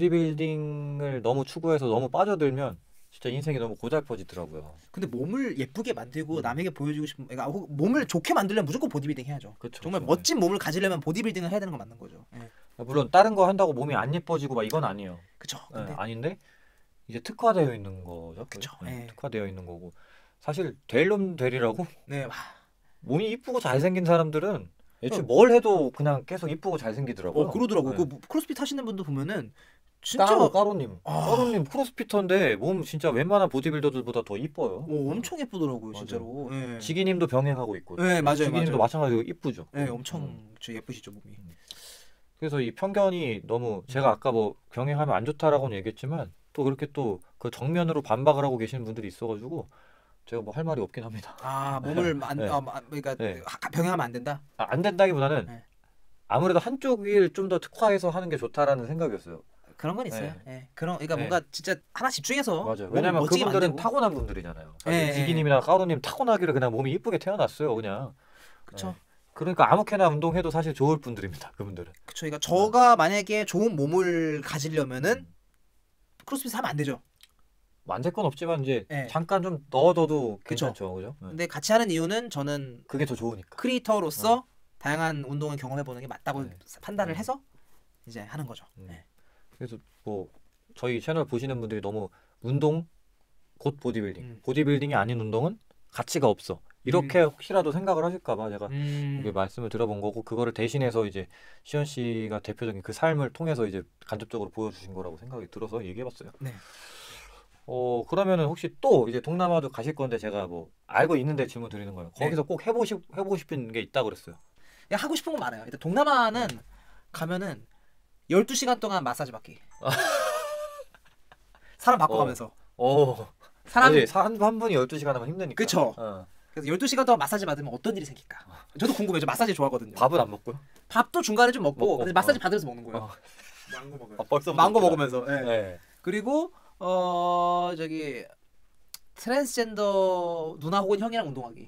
[SPEAKER 1] 보디빌딩을 너무 추구해서 너무 빠져들면 진짜 인생이 너무 고달퍼지더라고요.
[SPEAKER 2] 근데 몸을 예쁘게 만들고 남에게 보여주고 싶은 그러니까 몸을 좋게 만들려면 무조건 보디빌딩 해야죠.
[SPEAKER 1] 그쵸,
[SPEAKER 2] 정말
[SPEAKER 1] 그쵸.
[SPEAKER 2] 멋진 몸을 가지려면 보디빌딩을 해야 되는 건 맞는 거죠. 네.
[SPEAKER 1] 물론 다른 거 한다고 몸이 안 예뻐지고 막 이건 아니에요.
[SPEAKER 2] 그쵸.
[SPEAKER 1] 네,
[SPEAKER 2] 근데
[SPEAKER 1] 아닌데 이제 특화되어 있는 거죠.
[SPEAKER 2] 그쵸.
[SPEAKER 1] 네,
[SPEAKER 2] 네.
[SPEAKER 1] 특화되어 있는 거고 사실 될 놈 되리라고
[SPEAKER 2] 네.
[SPEAKER 1] 몸이 이쁘고 잘생긴 사람들은 애초에 뭘 해도 그냥 계속 이쁘고 잘생기더라고요.
[SPEAKER 2] 그러더라고요.
[SPEAKER 1] 네.
[SPEAKER 2] 그 크로스핏 하시는 분도 보면은 진짜
[SPEAKER 1] 까로님 크로스피터인데 몸 진짜 웬만한 보디빌더들보다 더 이뻐요.
[SPEAKER 2] 엄청 예쁘더라고요,
[SPEAKER 1] 맞아요.
[SPEAKER 2] 진짜로. 네.
[SPEAKER 1] 지기님도 병행하고 있고.
[SPEAKER 2] 네, 맞아요.
[SPEAKER 1] 지기님도
[SPEAKER 2] 맞아요.
[SPEAKER 1] 마찬가지로 이쁘죠.
[SPEAKER 2] 네, 엄청 예쁘시죠 몸이.
[SPEAKER 1] 그래서 이 편견이 너무 제가 아까 뭐 병행하면 안 좋다라고는 얘기했지만 또 그렇게 또 그 정면으로 반박을 하고 계시는 분들이 있어가지고 제가 뭐 할 말이 없긴 합니다.
[SPEAKER 2] 몸을
[SPEAKER 1] 네.
[SPEAKER 2] 그러니까
[SPEAKER 1] 네.
[SPEAKER 2] 병행하면 안 된다.
[SPEAKER 1] 안 된다기보다는
[SPEAKER 2] 네.
[SPEAKER 1] 아무래도 한쪽을 좀 더 특화해서 하는 게 좋다라는 생각이었어요.
[SPEAKER 2] 그런 건 있어요.
[SPEAKER 1] 네.
[SPEAKER 2] 네. 그러니까
[SPEAKER 1] 네.
[SPEAKER 2] 뭔가 진짜 하나 집중해서
[SPEAKER 1] 맞아요. 왜냐면 그분들은 타고난 분들이잖아요.
[SPEAKER 2] 네.
[SPEAKER 1] 지기님이나 까로님 타고나기를 그냥 몸이 이쁘게 태어났어요, 그냥.
[SPEAKER 2] 그렇죠.
[SPEAKER 1] 네. 그러니까 아무렇게나 운동해도 사실 좋을 분들입니다, 그분들은.
[SPEAKER 2] 그렇죠. 그러니까 저가 만약에 좋은 몸을 가지려면은 크로스핏 하면 안 되죠.
[SPEAKER 1] 안 될 건 없지만 이제
[SPEAKER 2] 네.
[SPEAKER 1] 잠깐 좀 넣어둬도 괜찮죠, 그죠? 네.
[SPEAKER 2] 근데 같이 하는 이유는 저는
[SPEAKER 1] 그게 더 좋으니까.
[SPEAKER 2] 크리에이터로서 다양한 운동을 경험해 보는 게 맞다고
[SPEAKER 1] 네.
[SPEAKER 2] 판단을 해서 이제 하는 거죠. 네.
[SPEAKER 1] 그래서 뭐 저희 채널 보시는 분들이 너무 운동 곧 보디빌딩, 보디빌딩이 아닌 운동은 가치가 없어. 이렇게 혹시라도 생각을 하실까봐 제가 이게 말씀을 들어본 거고 그거를 대신해서 이제 시현 씨가 대표적인 그 삶을 통해서 이제 간접적으로 보여주신 거라고 생각이 들어서 얘기해봤어요.
[SPEAKER 2] 네.
[SPEAKER 1] 그러면은 혹시 또 이제 동남아도 가실 건데 제가 뭐 알고 있는데 질문 드리는 거예요. 거기서 꼭 해보고 싶은 게 있다 그랬어요.
[SPEAKER 2] 야, 하고 싶은 건 많아요. 일단 동남아는 가면은 12시간 동안 마사지 받기. 사람 바꿔가면서.
[SPEAKER 1] 사람이 한 분이 12시간 하면 힘드니까.
[SPEAKER 2] 그쵸. 그래서 12시간 동안 마사지 받으면 어떤 일이 생길까? 저도 궁금해요. 저 마사지 좋아하거든요.
[SPEAKER 1] 밥은 안 먹고요?
[SPEAKER 2] 밥도 중간에 좀 먹고 근데 마사지 받으면서 먹는 거예요.
[SPEAKER 3] 망고 먹어요.
[SPEAKER 1] 벌써
[SPEAKER 2] 망고 먹으면서. 네.
[SPEAKER 1] 네.
[SPEAKER 2] 그리고 저기 트랜스젠더 누나 혹은 형이랑 운동하기.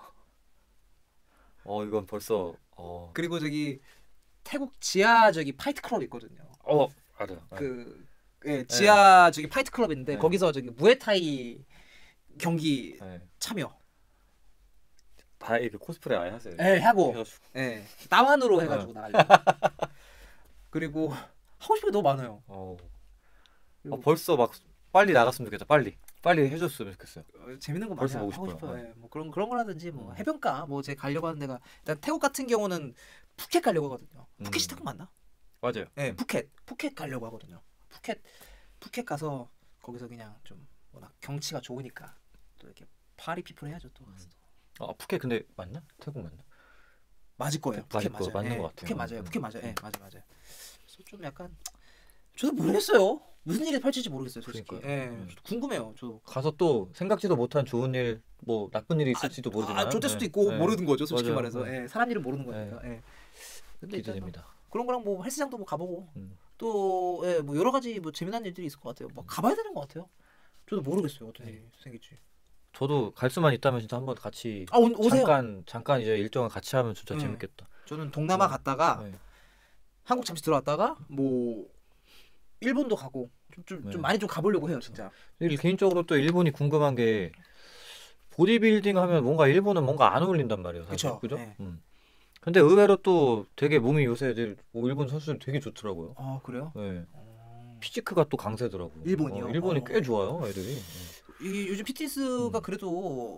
[SPEAKER 1] 이건 벌써
[SPEAKER 2] 그리고 저기 태국 지하 저기 파이트 클럽 있거든요.
[SPEAKER 1] 알아요.
[SPEAKER 2] 지하 저기 파이트 클럽인데
[SPEAKER 1] 네.
[SPEAKER 2] 거기서 저기 무에타이 경기 참여.
[SPEAKER 1] 다 이렇게 코스프레 아예 하세요.
[SPEAKER 2] 하고. 남한으로 해가지고 나가려고. 그리고 하고 싶은 게 너무 많아요.
[SPEAKER 1] 벌써 막 빨리 나갔으면 좋겠다. 빨리 해줬으면 좋겠어요.
[SPEAKER 2] 재밌는 거
[SPEAKER 1] 벌써
[SPEAKER 2] 많이
[SPEAKER 1] 보고
[SPEAKER 2] 하고
[SPEAKER 1] 싶어요.
[SPEAKER 2] 싶어요. 뭐 그런 거라든지 뭐 해변가 뭐 제가 가려고 하는 데가 일단 태국 같은 경우는 푸켓 가려고 하거든요. 푸켓이 태국 맞나?
[SPEAKER 1] 맞아요.
[SPEAKER 2] 네, 푸켓 가려고 하거든요. 푸켓 가서 거기서 그냥 좀 워낙 경치가 좋으니까 또 이렇게 파리 피플 해야죠 또.
[SPEAKER 1] 푸켓 근데 맞나? 태국 맞나?
[SPEAKER 2] 맞을 거예요. 푸켓 맞아요.
[SPEAKER 1] 맞는 것 같아요.
[SPEAKER 2] 푸켓 맞아요. 푸켓 맞아요. 맞아요. 그래서 좀 약간 저도 모르겠어요. 무슨 일이 펼칠지 모르겠어요, 솔직히. 저도 궁금해요. 저도
[SPEAKER 1] 가서 또 생각지도 못한 좋은 일, 뭐 나쁜 일이 있을지도 모르지만
[SPEAKER 2] 좋을 수도 있고 모르는 거죠, 솔직히
[SPEAKER 1] 맞아요.
[SPEAKER 2] 말해서. 사람 일을 모르는 거니까. 근데
[SPEAKER 1] 기대됩니다.
[SPEAKER 2] 그런 거랑 뭐 헬스장도 뭐 가보고 또 뭐 여러 가지 뭐 재미난 일들이 있을 것 같아요. 뭐 가봐야 되는 것 같아요. 저도 모르겠어요, 어떤 일이 생길지.
[SPEAKER 1] 저도 갈 수만 있다면 진짜 한번 같이
[SPEAKER 2] 오세요.
[SPEAKER 1] 잠깐 이제 일정을 같이 하면 진짜 재밌겠다.
[SPEAKER 2] 저는 동남아 갔다가 한국 잠시 들어왔다가 뭐 일본도 가고 좀 많이 좀 가보려고 해요, 진짜.
[SPEAKER 1] 개인적으로 또 일본이 궁금한 게 보디빌딩 하면 뭔가 일본은 뭔가 안 어울린단 말이에요. 사실. 그죠? 근데 의외로 또 되게 몸이 요새 일본 선수들 되게 좋더라고요.
[SPEAKER 2] 그래요?
[SPEAKER 1] 네. 피지크가 또 강세더라고요.
[SPEAKER 2] 일본이요?
[SPEAKER 1] 일본이 꽤 좋아요, 애들이.
[SPEAKER 2] 이게 요즘 피트니스가 그래도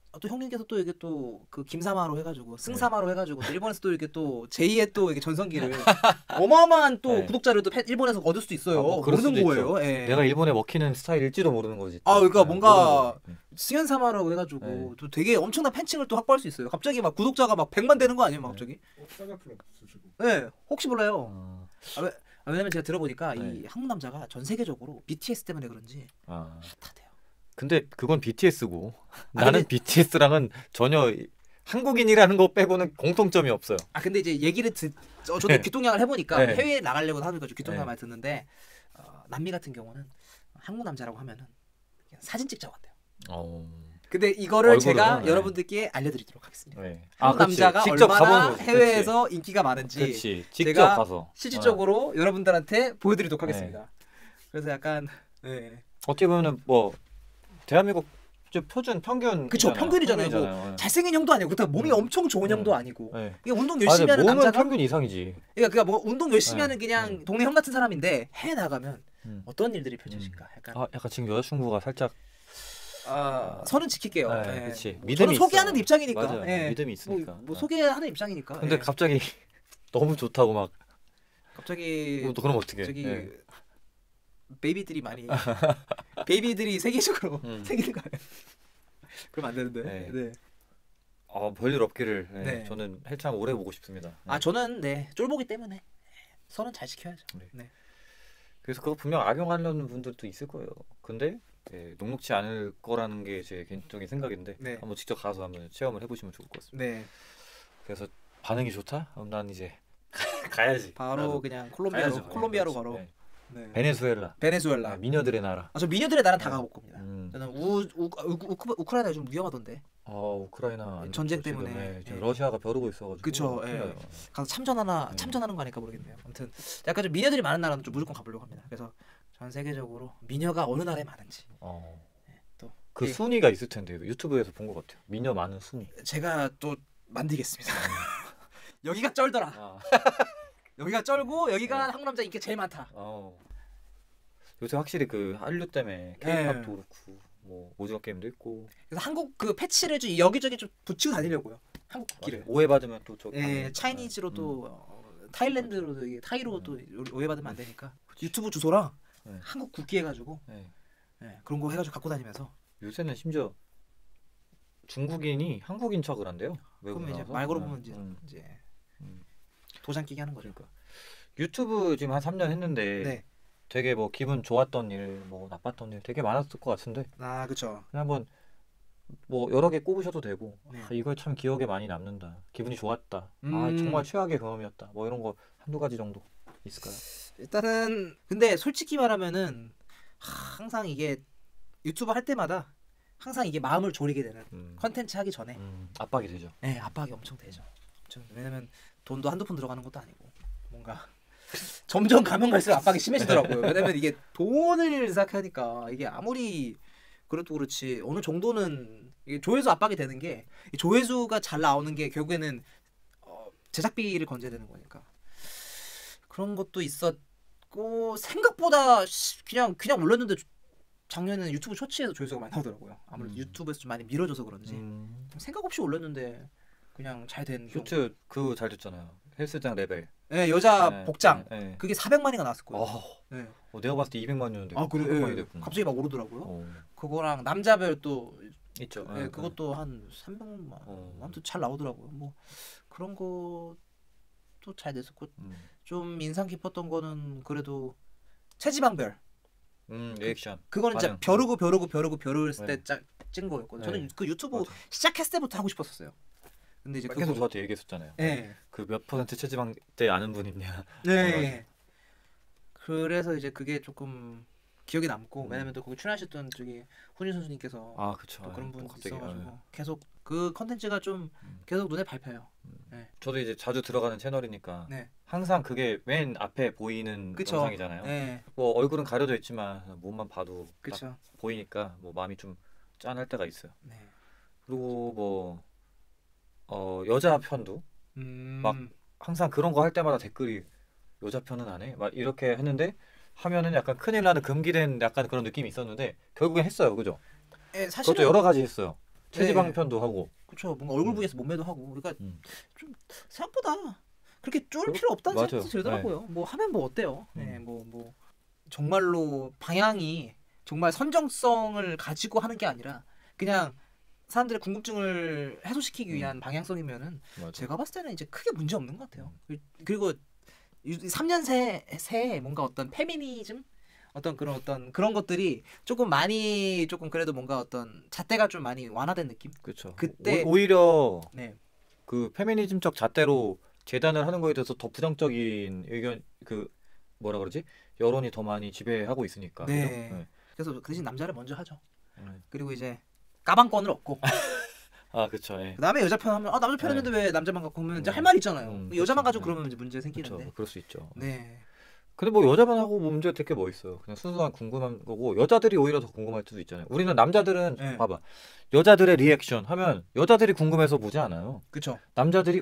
[SPEAKER 2] 또 형님께서 또 이게 또 그 김사마로 해가지고 승사마로 해가지고 또 일본에서 또 이렇게 또 제2의 또 이게 전성기를 어마어마한 또
[SPEAKER 1] 네.
[SPEAKER 2] 구독자를 또 일본에서 얻을 수도 있어요.
[SPEAKER 1] 뭐 그럴
[SPEAKER 2] 모르는
[SPEAKER 1] 수도
[SPEAKER 2] 거예요. 예.
[SPEAKER 1] 내가 일본에 먹히는 스타일일지도 모르는 거지. 또.
[SPEAKER 2] 그러니까 뭔가
[SPEAKER 1] 모르는 거지.
[SPEAKER 2] 승현사마라고 해가지고
[SPEAKER 1] 네.
[SPEAKER 2] 또 되게 엄청난 팬층을 또 확보할 수 있어요. 갑자기 막 구독자가 막 100만 되는 거 아니에요, 막 갑자기?
[SPEAKER 3] 쌍꺼풀 없으시고.
[SPEAKER 2] 네, 혹시 몰라요.
[SPEAKER 1] 어,
[SPEAKER 2] 왜냐면 제가 들어보니까
[SPEAKER 1] 네.
[SPEAKER 2] 이 한국 남자가 전 세계적으로 BTS 때문에 그런지
[SPEAKER 1] 아.
[SPEAKER 2] 핫하대요.
[SPEAKER 1] 근데 그건 BTS고
[SPEAKER 2] 아,
[SPEAKER 1] 나는
[SPEAKER 2] 근데-
[SPEAKER 1] BTS랑은 전혀 한국인이라는 거 빼고는 공통점이 없어요.
[SPEAKER 2] 근데 이제 얘기를 저도
[SPEAKER 1] 네.
[SPEAKER 2] 귀뚱냥을 해보니까
[SPEAKER 1] 네.
[SPEAKER 2] 해외에 나가려고 하니까 좀 귀뚱냥
[SPEAKER 1] 네.
[SPEAKER 2] 많이 듣는데 남미 같은 경우는 한국 남자라고 하면은 그냥 사진 찍자고 한대요. 근데 이거를
[SPEAKER 1] 얼굴은,
[SPEAKER 2] 제가
[SPEAKER 1] 네.
[SPEAKER 2] 여러분들께 알려드리도록 하겠습니다.
[SPEAKER 1] 네.
[SPEAKER 2] 한국
[SPEAKER 1] 그치.
[SPEAKER 2] 남자가
[SPEAKER 1] 직접
[SPEAKER 2] 얼마나
[SPEAKER 1] 가보는 거지.
[SPEAKER 2] 해외에서 인기가 많은지
[SPEAKER 1] 그렇지. 직접
[SPEAKER 2] 제가
[SPEAKER 1] 가서
[SPEAKER 2] 실질적으로 여러분들한테 보여드리도록 하겠습니다. 그래서 약간 네.
[SPEAKER 1] 어떻게 보면은 뭐 대한민국 표준 평균
[SPEAKER 2] 그쵸, 평균이잖아요. 잘생긴 형도 아니고 그렇다고 몸이 엄청 좋은 형도 아니고
[SPEAKER 1] 네.
[SPEAKER 2] 이게 운동 열심히 하는
[SPEAKER 1] 몸은
[SPEAKER 2] 남자가
[SPEAKER 1] 평균 이상이지.
[SPEAKER 2] 그러니까 뭐 운동 열심히
[SPEAKER 1] 네.
[SPEAKER 2] 하는 그냥 동네 형 같은 사람인데 해외 나가면
[SPEAKER 1] 음.
[SPEAKER 2] 어떤 일들이 펼쳐질까? 약간
[SPEAKER 1] 약간 지금 여자친구가 살짝
[SPEAKER 2] 선은 지킬게요.
[SPEAKER 1] 네,
[SPEAKER 2] 예.
[SPEAKER 1] 그렇지.
[SPEAKER 2] 뭐
[SPEAKER 1] 믿음이
[SPEAKER 2] 저는 소개하는
[SPEAKER 1] 있어.
[SPEAKER 2] 입장이니까.
[SPEAKER 1] 맞아요.
[SPEAKER 2] 예.
[SPEAKER 1] 믿음이 있으니까.
[SPEAKER 2] 뭐 소개하는 입장이니까.
[SPEAKER 1] 근데
[SPEAKER 2] 예.
[SPEAKER 1] 갑자기 너무 좋다고 막
[SPEAKER 2] 갑자기
[SPEAKER 1] 또 그러면 어떡해.
[SPEAKER 2] 저기
[SPEAKER 1] 예.
[SPEAKER 2] 베이비들이 많이 베이비들이 세계적으로
[SPEAKER 1] 음.
[SPEAKER 2] 생기는 거 아니에요? 그러면 안 되는데.
[SPEAKER 1] 네.
[SPEAKER 2] 네.
[SPEAKER 1] 별일 없기를
[SPEAKER 2] 네.
[SPEAKER 1] 저는 헬창 오래 보고 싶습니다.
[SPEAKER 2] 저는 쫄보기 때문에 선은 잘 지켜야죠.
[SPEAKER 1] 네.
[SPEAKER 2] 네.
[SPEAKER 1] 그래서 그거 분명 악용하려는 분들도 있을 거예요. 근데 녹록지 않을 거라는 게 제 개인적인 생각인데
[SPEAKER 2] 네.
[SPEAKER 1] 한번 직접 가서 한번 체험을 해보시면 좋을 것 같습니다.
[SPEAKER 2] 네.
[SPEAKER 1] 그래서 반응이 좋다? 그럼 난 이제 가야지.
[SPEAKER 2] 바로
[SPEAKER 1] 나도.
[SPEAKER 2] 그냥
[SPEAKER 1] 가야죠.
[SPEAKER 2] 콜롬비아로
[SPEAKER 1] 그렇지.
[SPEAKER 2] 바로.
[SPEAKER 1] 네.
[SPEAKER 2] 네.
[SPEAKER 1] 베네수엘라.
[SPEAKER 2] 베네수엘라.
[SPEAKER 1] 미녀들의 나라.
[SPEAKER 2] 저 미녀들의 나라 다 가볼 겁니다.
[SPEAKER 1] 음.
[SPEAKER 2] 저는 우크라이나 요즘 위험하던데
[SPEAKER 1] 우크라이나 안
[SPEAKER 2] 전쟁
[SPEAKER 1] 좋죠, 지금.
[SPEAKER 2] 때문에.
[SPEAKER 1] 지금
[SPEAKER 2] 예.
[SPEAKER 1] 러시아가 벼르고 있어가지고.
[SPEAKER 2] 그쵸,
[SPEAKER 1] 큰일
[SPEAKER 2] 예.
[SPEAKER 1] 나요.
[SPEAKER 2] 가서
[SPEAKER 1] 네.
[SPEAKER 2] 참전하는 거 아닐까 모르겠네요. 아무튼 약간 좀 미녀들이 많은 나라는 좀 무조건 가보려고 합니다. 그래서 전 세계적으로 미녀가 어느 나라에 많은지 또
[SPEAKER 1] 그
[SPEAKER 2] 예.
[SPEAKER 1] 순위가 있을 텐데 유튜브에서 본 것 같아요. 미녀 많은 순위.
[SPEAKER 2] 제가 또 만들겠습니다. 여기가 쩔더라. 여기가 쩔고 여기가
[SPEAKER 1] 네.
[SPEAKER 2] 한국 남자 인기 제일 많다.
[SPEAKER 1] 요새 확실히 그 한류 때문에
[SPEAKER 2] 네.
[SPEAKER 1] K-팝도 그렇고 뭐 오징어 게임도 있고
[SPEAKER 2] 그래서 한국 그 패치를 좀 여기저기 좀 붙이고 다니려고요. 한국 국기를.
[SPEAKER 1] 오해받으면 또 저기
[SPEAKER 2] 예, 차이니즈로 또 타일랜드로도 이게 타이로 또 오해받으면 안 되니까 유튜브 주소랑
[SPEAKER 1] 네.
[SPEAKER 2] 한국 국기 해가지고
[SPEAKER 1] 네.
[SPEAKER 2] 그런 거 해가지고 갖고 다니면서
[SPEAKER 1] 요새는 심지어 중국인이 한국인 척을 한대요. 외국
[SPEAKER 2] 그러면 이제
[SPEAKER 1] 나와서.
[SPEAKER 2] 말 걸어보면 이제
[SPEAKER 1] 음.
[SPEAKER 2] 도장 끼게 하는 거죠.
[SPEAKER 1] 그러니까 유튜브 지금 한 3년 했는데
[SPEAKER 2] 네.
[SPEAKER 1] 되게 뭐 기분 좋았던 일, 뭐 나빴던 일 되게 많았을 것 같은데
[SPEAKER 2] 그쵸.
[SPEAKER 1] 그냥 한번 뭐 여러 개 꼽으셔도 되고
[SPEAKER 2] 네.
[SPEAKER 1] 이거 참 기억에 많이 남는다. 기분이 좋았다.
[SPEAKER 2] 음.
[SPEAKER 1] 정말 최악의 경험이었다. 뭐 이런 거 한두 가지 정도 있을까요?
[SPEAKER 2] 일단은 근데 솔직히 말하면은 항상 이게 유튜브 할 때마다 항상 이게 마음을 졸이게 되는 컨텐츠 하기 전에
[SPEAKER 1] 압박이 되죠.
[SPEAKER 2] 네, 압박이 엄청 되죠. 왜냐면 돈도 한두 푼 들어가는 것도 아니고 뭔가 점점 가면 갈수록 압박이 심해지더라고요. 왜냐면 이게 돈을 생각하니까 이게 아무리 그래도 그렇지 어느 정도는 이게 조회수 압박이 되는 게 조회수가 잘 나오는 게 결국에는 제작비를 건져야 되는 거니까 그런 것도 있었고 생각보다 그냥 올렸는데 작년에는 유튜브 쇼츠에서 조회수가 많이 나오더라고요. 아무래도 유튜브에서 좀 많이 밀어줘서 그런지 생각 없이 올렸는데 그냥 잘 된
[SPEAKER 1] 쇼츠 그거 잘 됐잖아요. 헬스장 레벨.
[SPEAKER 2] 네, 여자
[SPEAKER 1] 네,
[SPEAKER 2] 복장
[SPEAKER 1] 네.
[SPEAKER 2] 그게 400만이가 나왔을 거예요.
[SPEAKER 1] 네. 내가 봤을 때 200만이었는데
[SPEAKER 2] 그래?
[SPEAKER 1] 400만이 됐구나.
[SPEAKER 2] 갑자기 막 오르더라고요. 그거랑 남자별 또
[SPEAKER 1] 있죠.
[SPEAKER 2] 그것도 한 300만 아무튼 잘 나오더라고요. 뭐 그런 것도 잘 됐었고 좀 인상 깊었던 거는 그래도 체지방별
[SPEAKER 1] 리액션.
[SPEAKER 2] 그거는 진짜 벼르고 때 찍은 거였거든요. 저는
[SPEAKER 1] 네.
[SPEAKER 2] 그 유튜브
[SPEAKER 1] 맞아.
[SPEAKER 2] 시작했을 때부터 하고 싶었었어요. 근데 이제
[SPEAKER 1] 계속 저한테 얘기했었잖아요.
[SPEAKER 2] 네.
[SPEAKER 1] 그 몇 퍼센트 체지방 때 아는 분 있냐.
[SPEAKER 2] 네. 그래서 이제 그게 조금 기억에 남고 왜냐면 또 거기 출연하셨던 저기 훈이 선수님께서
[SPEAKER 1] 그쵸.
[SPEAKER 2] 또 그런 분
[SPEAKER 1] 갑자기,
[SPEAKER 2] 있어가지고 계속 그 컨텐츠가 좀 계속 눈에 밟혀요. 네.
[SPEAKER 1] 저도 이제 자주 들어가는 채널이니까
[SPEAKER 2] 네.
[SPEAKER 1] 항상 그게 맨 앞에 보이는
[SPEAKER 2] 그쵸.
[SPEAKER 1] 영상이잖아요.
[SPEAKER 2] 네.
[SPEAKER 1] 뭐 얼굴은 가려져 있지만 몸만 봐도 딱
[SPEAKER 2] 그렇죠.
[SPEAKER 1] 보이니까 뭐 마음이 좀 짠할 때가 있어요.
[SPEAKER 2] 네.
[SPEAKER 1] 그리고 뭐 여자 편도 막 항상 그런 거 할 때마다 댓글이 여자 편은 안 해? 막 이렇게 했는데 하면은 약간 큰일 나는 금기된 약간 그런 느낌이 있었는데 결국엔 했어요. 그죠?
[SPEAKER 2] 사실은
[SPEAKER 1] 그것도 여러 가지 했어요. 체지방
[SPEAKER 2] 네.
[SPEAKER 1] 편도 하고.
[SPEAKER 2] 그렇죠. 뭔가 얼굴 부위에서 몸매도 하고. 그러니까
[SPEAKER 1] 음.
[SPEAKER 2] 좀 생각보다 그렇게 쫄
[SPEAKER 1] 그렇-
[SPEAKER 2] 필요 없다는
[SPEAKER 1] 맞아요.
[SPEAKER 2] 생각도 들더라고요. 뭐 하면 뭐 어때요? 네,
[SPEAKER 1] 음.
[SPEAKER 2] 뭐 정말로 방향이 정말 선정성을 가지고 하는 게 아니라 그냥 사람들의 궁금증을 해소시키기 위한 방향성이면은
[SPEAKER 1] 맞아.
[SPEAKER 2] 제가 봤을 때는 이제 크게 문제 없는 것 같아요. 그리고 3년 새에 뭔가 어떤 페미니즘 그런 것들이 조금 많이 조금 그래도 뭔가 어떤 잣대가 좀 많이 완화된 느낌?
[SPEAKER 1] 그렇죠.
[SPEAKER 2] 그때
[SPEAKER 1] 오히려
[SPEAKER 2] 네.
[SPEAKER 1] 그 페미니즘적 잣대로 재단을 하는 거에 대해서 더 부정적인 의견 그 뭐라 그러지? 여론이 더 많이 지배하고 있으니까. 그죠?
[SPEAKER 2] 네.
[SPEAKER 1] 네.
[SPEAKER 2] 그래서 그 대신 남자를 먼저 하죠.
[SPEAKER 1] 네.
[SPEAKER 2] 그리고 이제 까방권을 얻고
[SPEAKER 1] 아, 그렇죠. 예.
[SPEAKER 2] 그다음에 여자 편 하면 남자 편
[SPEAKER 1] 네.
[SPEAKER 2] 했는데 왜 남자만 갖고 하면 이제 할 말 있잖아요. 여자만
[SPEAKER 1] 그쵸.
[SPEAKER 2] 가지고
[SPEAKER 1] 네.
[SPEAKER 2] 그러면 이제 문제
[SPEAKER 1] 그렇죠.
[SPEAKER 2] 생기는데.
[SPEAKER 1] 그럴 수 있죠.
[SPEAKER 2] 네.
[SPEAKER 1] 근데 뭐 여자만 하고 뭐 문제가 되게 뭐 있어요. 그냥 순수한 궁금한 거고 여자들이 오히려 더 궁금할 수도 있잖아요. 우리는 남자들은
[SPEAKER 2] 네.
[SPEAKER 1] 봐봐. 여자들의 리액션 하면 여자들이 궁금해서 보지 않아요.
[SPEAKER 2] 그쵸.
[SPEAKER 1] 남자들이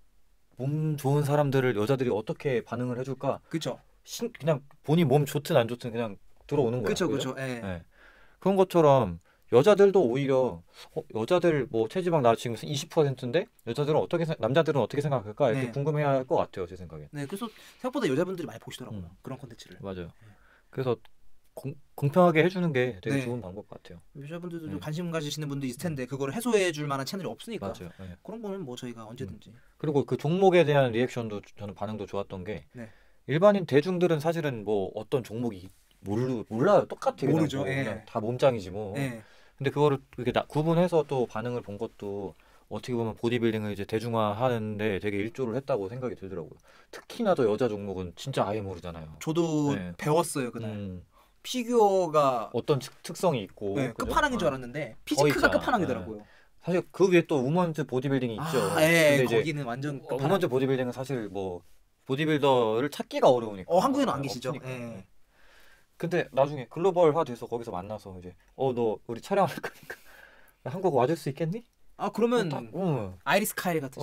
[SPEAKER 1] 몸 좋은 사람들을 여자들이 어떻게 반응을 해줄까?
[SPEAKER 2] 그쵸.
[SPEAKER 1] 그냥 본인 몸 좋든 안 좋든 그냥 들어오는 거야.
[SPEAKER 2] 그쵸.
[SPEAKER 1] 그죠?
[SPEAKER 2] 그쵸. 예.
[SPEAKER 1] 네. 그런 것처럼 여자들도 오히려 여자들 뭐 체지방 나 지금 20%인데 여자들은 남자들은 어떻게 생각할까 이렇게
[SPEAKER 2] 네.
[SPEAKER 1] 궁금해야 할 것 같아요, 제 생각엔.
[SPEAKER 2] 네. 그래서 생각보다 여자분들이 많이 보시더라고요.
[SPEAKER 1] 음.
[SPEAKER 2] 그런 콘텐츠를.
[SPEAKER 1] 맞아요. 그래서 공평하게 해주는 게 되게
[SPEAKER 2] 네.
[SPEAKER 1] 좋은 방법 같아요.
[SPEAKER 2] 여자분들도
[SPEAKER 1] 네.
[SPEAKER 2] 관심 가지시는 분도 있을 텐데 그거를 해소해 줄 만한 채널이 없으니까
[SPEAKER 1] 맞아요. 네.
[SPEAKER 2] 그런 거는 뭐 저희가 언제든지.
[SPEAKER 1] 그리고 그 종목에 대한 리액션도 저는 반응도 좋았던 게
[SPEAKER 2] 네.
[SPEAKER 1] 일반인 대중들은 사실은 뭐 어떤 종목이 몰라요. 똑같아.
[SPEAKER 2] 모르죠.
[SPEAKER 1] 그냥,
[SPEAKER 2] 예.
[SPEAKER 1] 그냥 다 몸짱이지 뭐.
[SPEAKER 2] 예.
[SPEAKER 1] 근데 그거를 이렇게 구분해서 또 반응을 본 것도 어떻게 보면 보디빌딩을 이제 대중화하는데 되게 일조를 했다고 생각이 들더라고요. 특히나 더 여자 종목은 진짜 아예 모르잖아요.
[SPEAKER 2] 저도
[SPEAKER 1] 네.
[SPEAKER 2] 배웠어요 그날.
[SPEAKER 1] 음,
[SPEAKER 2] 피규어가
[SPEAKER 1] 어떤 특성이 있고
[SPEAKER 2] 네,
[SPEAKER 1] 그죠?
[SPEAKER 2] 끝판왕인 줄
[SPEAKER 1] 어.
[SPEAKER 2] 알았는데
[SPEAKER 1] 더
[SPEAKER 2] 피지크가
[SPEAKER 1] 있잖아.
[SPEAKER 2] 끝판왕이더라고요.
[SPEAKER 1] 사실 그 위에 또 우먼즈 보디빌딩이 있죠.
[SPEAKER 2] 예,
[SPEAKER 1] 근데 이제
[SPEAKER 2] 거기는 완전 끝판왕.
[SPEAKER 1] 우먼즈 보디빌딩은 사실 뭐 보디빌더를 찾기가 어려우니까.
[SPEAKER 2] 한국에는 안 계시죠?
[SPEAKER 1] 없으니까.
[SPEAKER 2] 예.
[SPEAKER 1] 근데 나중에 글로벌화 돼서 거기서 만나서 이제 너 우리 촬영할 거니까 한국 와줄 수 있겠니?
[SPEAKER 2] 아 그러면 아이리스 카일 같은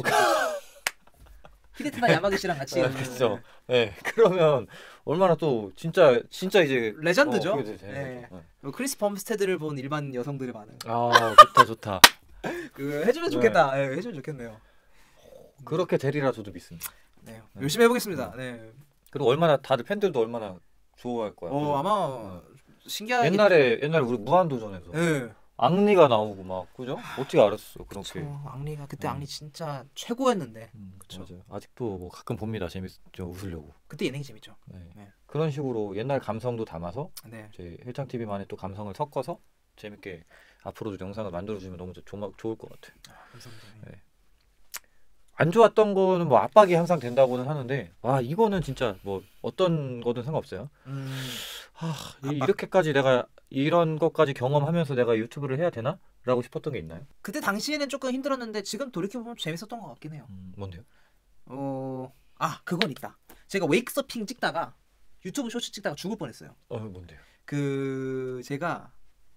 [SPEAKER 2] 히데트나 야마기시랑 같이
[SPEAKER 1] 그렇죠. 예. 그러면 얼마나 또 진짜 이제
[SPEAKER 2] 레전드죠.
[SPEAKER 1] 그게 되는
[SPEAKER 2] 예.
[SPEAKER 1] 거죠.
[SPEAKER 2] 뭐 크리스 범스테드를 본 일반 여성들의 반응.
[SPEAKER 1] 아, 좋다.
[SPEAKER 2] 그 해주면 좋겠다. 예, 해주면 좋겠네요.
[SPEAKER 1] 그렇게 되리라 저도 믿습니다.
[SPEAKER 2] 네, 열심히 해보겠습니다. 네.
[SPEAKER 1] 그리고 얼마나 다들 팬들도 얼마나 좋아할 거야. 그죠?
[SPEAKER 2] 아마 신기하게
[SPEAKER 1] 옛날에 우리 무한도전에서
[SPEAKER 2] 예.
[SPEAKER 1] 앙리가 나오고 막 그죠? 어떻게 알았어 그렇게.
[SPEAKER 2] 앙리가 그때 앙리 진짜 최고였는데. 그쵸.
[SPEAKER 1] 맞아요. 아직도 뭐 가끔 봅니다. 재밌죠. 웃으려고.
[SPEAKER 2] 그때 예능이 재밌죠.
[SPEAKER 1] 네.
[SPEAKER 2] 네.
[SPEAKER 1] 그런 식으로 옛날 감성도 담아서
[SPEAKER 2] 네.
[SPEAKER 1] 제 헬창 TV만의 또 감성을 섞어서 재밌게 앞으로도 영상을 만들어주면 너무 좋을 것 같아요.
[SPEAKER 2] 감사합니다.
[SPEAKER 1] 네. 안 좋았던 거는 뭐 압박이 항상 된다고는 하는데 이거는 진짜 뭐 어떤 거든 상관없어요. 이렇게까지 내가 이런 것까지 경험하면서 내가 유튜브를 해야 되나? 라고 싶었던 게 있나요?
[SPEAKER 2] 그때 당시에는 조금 힘들었는데 지금 돌이켜보면 재밌었던 것 같긴 해요.
[SPEAKER 1] 뭔데요?
[SPEAKER 2] 그건 있다. 제가 웨이크서핑 찍다가 유튜브 쇼츠 찍다가 죽을 뻔했어요.
[SPEAKER 1] 뭔데요?
[SPEAKER 2] 제가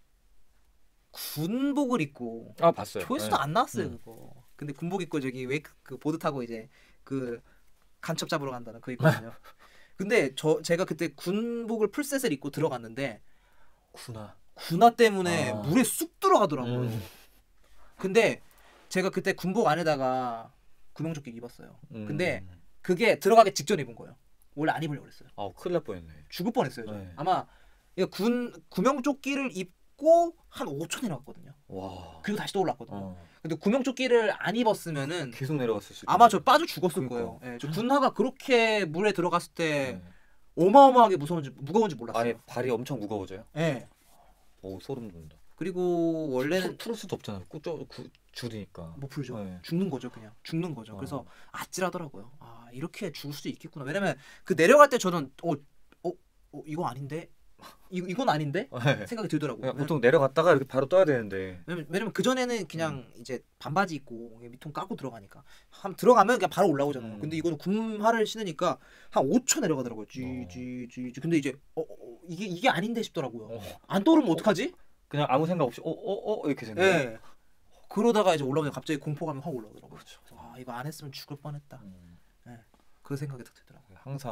[SPEAKER 2] 군복을 입고
[SPEAKER 1] 봤어요.
[SPEAKER 2] 조회수도
[SPEAKER 1] 네.
[SPEAKER 2] 안 나왔어요 그거. 근데 군복 입고 저기 웨이크 그 보드 타고 이제 그 간첩 잡으러 간다는 그 있거든요. 근데 제가 그때 군복을 풀셋을 입고 들어갔는데 군화 때문에 물에 쑥 들어가더라고요. 근데 제가 그때 군복 안에다가 구명조끼 입었어요. 근데 그게 들어가기 직전에 입은 거예요. 원래 안 입으려고 그랬어요.
[SPEAKER 1] 큰일 날 뻔했네.
[SPEAKER 2] 죽을 뻔했어요.
[SPEAKER 1] 네.
[SPEAKER 2] 아마 구명조끼를 입고 한 5초 내려갔거든요.
[SPEAKER 1] 와.
[SPEAKER 2] 그리고 다시 또 올랐거든요. 근데 구명조끼를 안 입었으면은
[SPEAKER 1] 계속 내려갔을 수
[SPEAKER 2] 아마 저 빠져 죽었을 거예요. 예, 저 군화가 그렇게 물에 들어갔을 때 어마어마하게 무거운지 몰랐어요.
[SPEAKER 1] 아예 발이 엄청 무거워져요?
[SPEAKER 2] 예.
[SPEAKER 1] 소름 돋는다.
[SPEAKER 2] 그리고 원래는
[SPEAKER 1] 풀을 수도 없잖아요. 줄이니까.
[SPEAKER 2] 못 풀죠.
[SPEAKER 1] 네.
[SPEAKER 2] 죽는 거죠, 그냥. 죽는 거죠. 그래서 아찔하더라고요. 이렇게 죽을 수도 있겠구나. 왜냐면 그 내려갈 때 저는 이거 아닌데? 이건 아닌데? 생각이 들더라고요.
[SPEAKER 1] 보통 내려갔다가 이렇게 바로 떠야 되는데.
[SPEAKER 2] 왜냐면 그 전에는 그냥 이제 반바지 입고 밑통 까고 들어가니까 들어가면 그냥 바로 올라오잖아요. 근데 이거는 군화를 신으니까 한 5초 내려가더라고요. 쥐. 근데 이제 이게 아닌데 싶더라고요. 안 떠오르면 어떡하지?
[SPEAKER 1] 그냥 아무 생각 없이 이렇게 생각.
[SPEAKER 2] 네. 그러다가 이제 올라오면 갑자기 공포감이 확 올라오더라고요. 그렇죠. 이거 안 했으면 죽을 뻔했다. 네. 그 생각이 딱 들더라고요.
[SPEAKER 1] 항상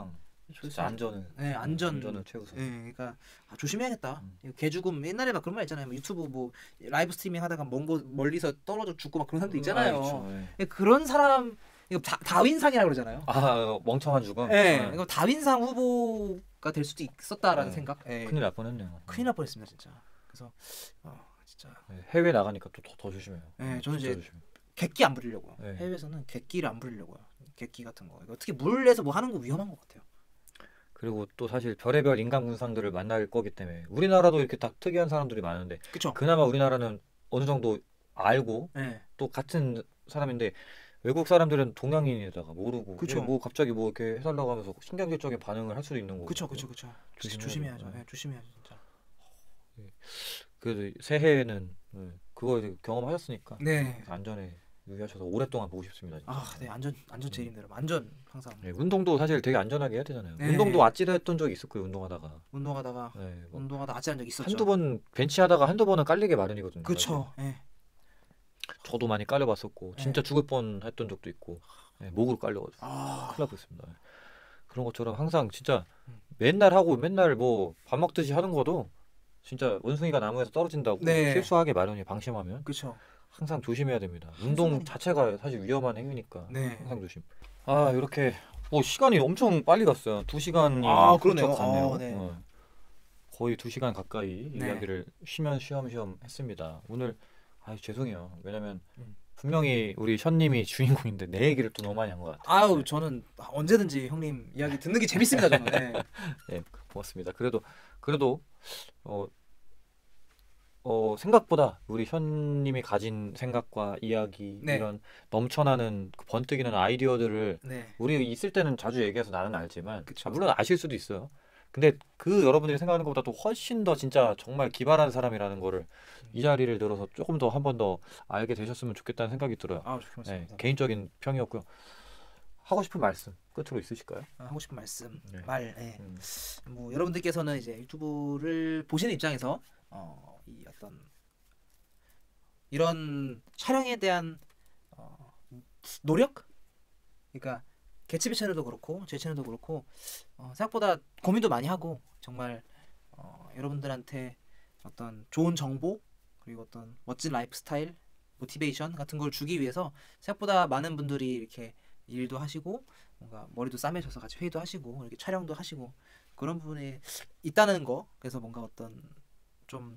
[SPEAKER 1] 진짜 안전을
[SPEAKER 2] 네,
[SPEAKER 1] 안전을 최우선.
[SPEAKER 2] 네, 그러니까 조심해야겠다.
[SPEAKER 1] 음.
[SPEAKER 2] 이거 개죽음 옛날에 막 그런 말 있잖아요. 뭐 유튜브 뭐 라이브 스트리밍 하다가 멀리서 떨어져 죽고 막 그런 사람도 있잖아요.
[SPEAKER 1] 그렇죠. 예.
[SPEAKER 2] 그런 사람 이거 다윈상이라고 그러잖아요.
[SPEAKER 1] 멍청한 죽음.
[SPEAKER 2] 네, 이거 다윈상 후보가 될 수도 있었다라는
[SPEAKER 1] 네.
[SPEAKER 2] 생각. 네.
[SPEAKER 1] 큰일 날 뻔했네요.
[SPEAKER 2] 큰일 날 뻔했습니다 진짜. 그래서 진짜
[SPEAKER 1] 해외 나가니까 또 더 조심해요.
[SPEAKER 2] 네, 저는
[SPEAKER 1] 진짜
[SPEAKER 2] 이제
[SPEAKER 1] 조심해요.
[SPEAKER 2] 객기 안 부리려고요.
[SPEAKER 1] 네.
[SPEAKER 2] 해외에서는 객기를 안 부리려고요. 객기 같은 거. 이거 특히 물에서 뭐 하는 거 위험한 것 같아요.
[SPEAKER 1] 그리고 또 사실 별의별 인간 군상들을 만날 거기 때문에 우리나라도 이렇게 딱 특이한 사람들이 많은데
[SPEAKER 2] 그쵸?
[SPEAKER 1] 그나마 우리나라는 어느 정도 알고
[SPEAKER 2] 네.
[SPEAKER 1] 또 같은 사람인데 외국 사람들은 동양인에다가 모르고
[SPEAKER 2] 그쵸.
[SPEAKER 1] 뭐 갑자기 뭐 이렇게 해달라고 하면서 신경질적인 반응을 할 수도 있는 거고.
[SPEAKER 2] 그쵸. 조심해야죠.
[SPEAKER 1] 돼요.
[SPEAKER 2] 네, 조심해야죠 진짜.
[SPEAKER 1] 그래도 새해에는 그거 이제 경험하셨으니까
[SPEAKER 2] 네.
[SPEAKER 1] 안전에 유의하셔서 오랫동안 보고 싶습니다. 진짜.
[SPEAKER 2] 네, 안전 제일 힘들어요. 안전 항상.
[SPEAKER 1] 네, 운동도 사실 되게 안전하게 해야 되잖아요.
[SPEAKER 2] 네.
[SPEAKER 1] 운동도 아찔했던 적이 있을 거예요. 운동하다가.
[SPEAKER 2] 운동하다가
[SPEAKER 1] 뭐
[SPEAKER 2] 아찔한 적 있었죠.
[SPEAKER 1] 한두 번 벤치하다가 한두 번은 깔리게 마련이거든요.
[SPEAKER 2] 그쵸. 예.
[SPEAKER 1] 저도 많이 깔려봤었고 진짜 죽을 뻔했던 적도 있고 목으로 깔려가지고 큰일 날 뻔했습니다. 그런 것처럼 항상 진짜 맨날 하고 맨날 뭐 밥 먹듯이 하는 것도 진짜 원숭이가 나무에서 떨어진다고
[SPEAKER 2] 네.
[SPEAKER 1] 실수하게 마련이 방심하면
[SPEAKER 2] 그쵸.
[SPEAKER 1] 항상 조심해야 됩니다. 운동
[SPEAKER 2] 순간이-
[SPEAKER 1] 자체가 사실 위험한 행위니까
[SPEAKER 2] 네.
[SPEAKER 1] 항상 조심. 이렇게 시간이 엄청 빨리 갔어요. 2시간이
[SPEAKER 2] 그러네요.
[SPEAKER 1] 훌쩍 갔네요.
[SPEAKER 2] 네.
[SPEAKER 1] 거의 2시간 가까이
[SPEAKER 2] 네.
[SPEAKER 1] 이야기를 쉬엄쉬엄 했습니다. 오늘 죄송해요. 왜냐면
[SPEAKER 2] 음.
[SPEAKER 1] 분명히 우리 션님이 주인공인데 내 얘기를 또 너무 많이 한 것 같아요.
[SPEAKER 2] 저는 언제든지 형님 이야기 듣는 게 재밌습니다 저는. 네.
[SPEAKER 1] 네, 고맙습니다. 그래도 생각보다 우리 현님이 가진 생각과 이야기
[SPEAKER 2] 네.
[SPEAKER 1] 이런 넘쳐나는 그 번뜩이는 아이디어들을
[SPEAKER 2] 네.
[SPEAKER 1] 우리 있을 때는 자주 얘기해서 나는 알지만
[SPEAKER 2] 그쵸.
[SPEAKER 1] 물론 아실 수도 있어요. 근데 그 여러분들이 생각하는 것보다 또 훨씬 더 진짜 정말 기발한 사람이라는 거를 이 자리를 들어서 조금 더 한 번 더 알게 되셨으면 좋겠다는 생각이 들어요.
[SPEAKER 2] 좋습니다.
[SPEAKER 1] 개인적인 평이었고요. 하고 싶은 말씀 끝으로 있으실까요?
[SPEAKER 2] 하고 싶은 말씀
[SPEAKER 1] 네.
[SPEAKER 2] 뭐 여러분들께서는 이제 유튜브를 보시는 입장에서 이 어떤 이런 촬영에 대한 노력, 그러니까 개츠비 채널도 그렇고 제 채널도 그렇고 생각보다 고민도 많이 하고 정말 여러분들한테 어떤 좋은 정보 그리고 어떤 멋진 라이프 스타일, 모티베이션 같은 걸 주기 위해서 생각보다 많은 분들이 이렇게 일도 하시고 뭔가 머리도 싸매셔서 같이 회의도 하시고 이렇게 촬영도 하시고 그런 부분에 있다는 거. 그래서 뭔가 어떤 좀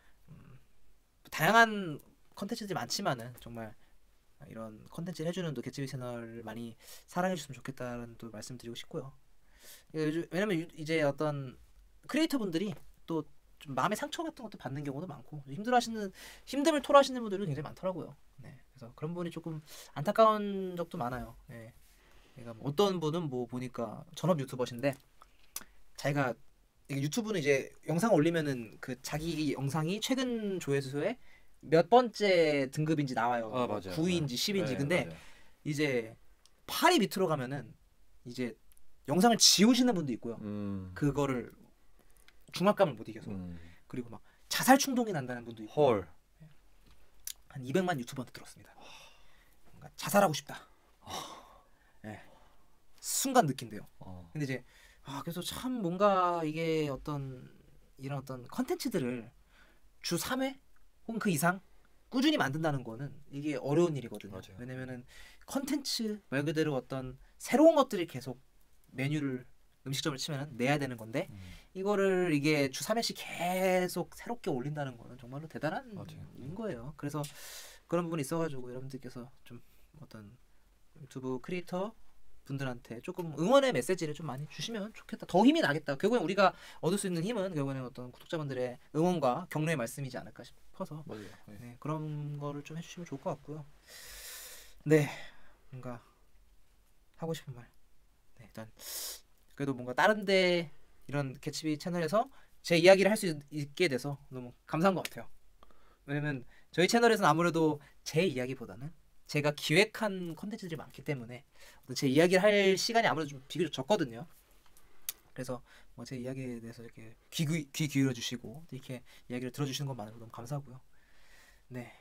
[SPEAKER 2] 다양한 컨텐츠들이 많지만은 정말 이런 컨텐츠를 해주는 또 개츠비 채널을 많이 사랑해 주셨으면 좋겠다는 또 말씀드리고 싶고요. 왜냐면 이제 어떤 크리에이터 분들이 또 좀 마음의 상처 같은 것도 받는 경우도 많고 힘듦을 토로하시는 분들이 굉장히 많더라고요. 네, 그래서 그런 부분이 조금 안타까운 적도 많아요. 네. 그러니까 뭐 어떤 분은 뭐 보니까 전업 유튜버신데 자기가 유튜브는 이제 영상 올리면은 그 자기 영상이 최근 조회수에 몇 번째 등급인지 나와요.
[SPEAKER 1] 맞아요.
[SPEAKER 2] 9위인지 10위인지. 근데
[SPEAKER 1] 맞아요.
[SPEAKER 2] 이제 8위 밑으로 가면은 이제 영상을 지우시는 분도 있고요. 그거를 중압감을 못 이겨서 그리고 막 자살 충동이 난다는 분도 있고.
[SPEAKER 1] 헐.
[SPEAKER 2] 한 200만 유튜버한테 들었습니다. 뭔가 자살하고 싶다. 네. 순간 느낀대요. 근데 이제 그래서 참 뭔가 이게 이런 어떤 컨텐츠들을 주 3회 혹은 그 이상 꾸준히 만든다는 거는 이게 어려운 일이거든요.
[SPEAKER 1] 맞아요.
[SPEAKER 2] 왜냐면은 컨텐츠 말 그대로 어떤 새로운 것들이 계속 메뉴를 음식점을 치면 내야 되는 건데 이거를 이게 주 3회씩 계속 새롭게 올린다는 거는 정말로 대단한 일인 거예요. 그래서 그런 부분이 있어가지고 여러분들께서 좀 어떤 유튜브 크리에이터 분들한테 조금 응원의 메시지를 좀 많이 주시면 좋겠다. 더 힘이 나겠다. 결국엔 우리가 얻을 수 있는 힘은 결국에는 어떤 구독자분들의 응원과 격려의 말씀이지 않을까 싶어서
[SPEAKER 1] 맞아요.
[SPEAKER 2] 네, 그런 거를 좀 해주시면 좋을 것 같고요. 네, 뭔가 하고 싶은 말. 네, 일단 그래도 뭔가 다른데 이런 개츠비 채널에서 제 이야기를 할 수 있게 돼서 너무 감사한 것 같아요. 왜냐면 저희 채널에서는 아무래도 제 이야기보다는 제가 기획한 컨텐츠들이 많기 때문에 제 이야기를 할 시간이 아무래도 좀 비교적 적거든요. 그래서 뭐 제 이야기에 대해서 이렇게 귀 기울여 주시고 이렇게 이야기를 들어주시는 것만으로 너무 감사하고요. 네,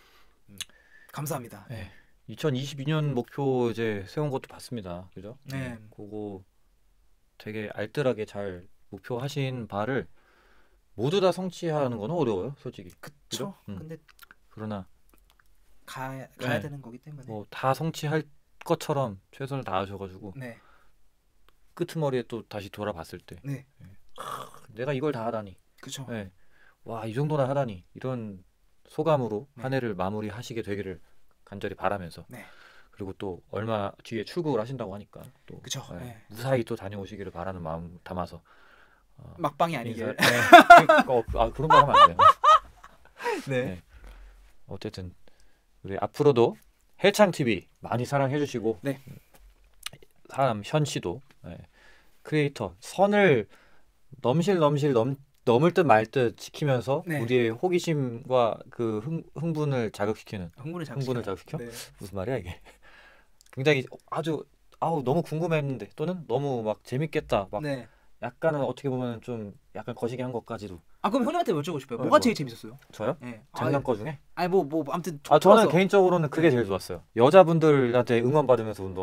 [SPEAKER 2] 감사합니다.
[SPEAKER 1] 네. 2022년 목표 이제 세운 것도 봤습니다. 그죠?
[SPEAKER 2] 네.
[SPEAKER 1] 그거 되게 알뜰하게 잘 목표하신 바를 모두 다 성취하는 건 어려워요, 솔직히.
[SPEAKER 2] 그쵸. 근데
[SPEAKER 1] 그러나
[SPEAKER 2] 가야
[SPEAKER 1] 네.
[SPEAKER 2] 되는 거기 때문에.
[SPEAKER 1] 뭐 다 성취할 것처럼 최선을 다하셔가지고
[SPEAKER 2] 네.
[SPEAKER 1] 끄트머리에 또 다시 돌아봤을 때
[SPEAKER 2] 네.
[SPEAKER 1] 내가 이걸 다 하다니,
[SPEAKER 2] 그쵸.
[SPEAKER 1] 네. 와, 이 정도나 하다니, 이런 소감으로
[SPEAKER 2] 네.
[SPEAKER 1] 한 해를 마무리하시게 되기를 간절히 바라면서
[SPEAKER 2] 네.
[SPEAKER 1] 그리고 또 얼마 뒤에 출국을 하신다고 하니까 또
[SPEAKER 2] 그쵸. 네.
[SPEAKER 1] 무사히 또 다녀오시기를 바라는 마음 담아서
[SPEAKER 2] 막방이 아니길.
[SPEAKER 1] 그런 말 하면 안 돼요.
[SPEAKER 2] 네.
[SPEAKER 1] 네. 어쨌든 우리 앞으로도 헬창 TV 많이 사랑해 주시고
[SPEAKER 2] 네.
[SPEAKER 1] 사람 현 씨도 크리에이터 선을 넘을 듯 말 듯 지키면서
[SPEAKER 2] 네.
[SPEAKER 1] 우리의 호기심과 그 흥분을 자극시키는
[SPEAKER 2] 흥분을
[SPEAKER 1] 자극시켜?
[SPEAKER 2] 네.
[SPEAKER 1] 무슨 말이야 이게? 굉장히 아주 너무 궁금했는데 또는 너무 막 재밌겠다 막
[SPEAKER 2] 네.
[SPEAKER 1] 약간은 어떻게 보면 좀 약간 거시기 한 것까지도.
[SPEAKER 2] 그럼 형님한테 여쭤보고 싶어요.
[SPEAKER 1] 네,
[SPEAKER 2] 뭐가
[SPEAKER 1] 뭐.
[SPEAKER 2] 제일 재밌었어요?
[SPEAKER 1] 저요?
[SPEAKER 2] 네.
[SPEAKER 1] 작년 거 중에?
[SPEAKER 2] 아니 뭐 아무튼
[SPEAKER 1] 저는
[SPEAKER 2] 좋아서.
[SPEAKER 1] 개인적으로는 그게 제일 좋았어요. 여자분들한테 응원받으면서 운동.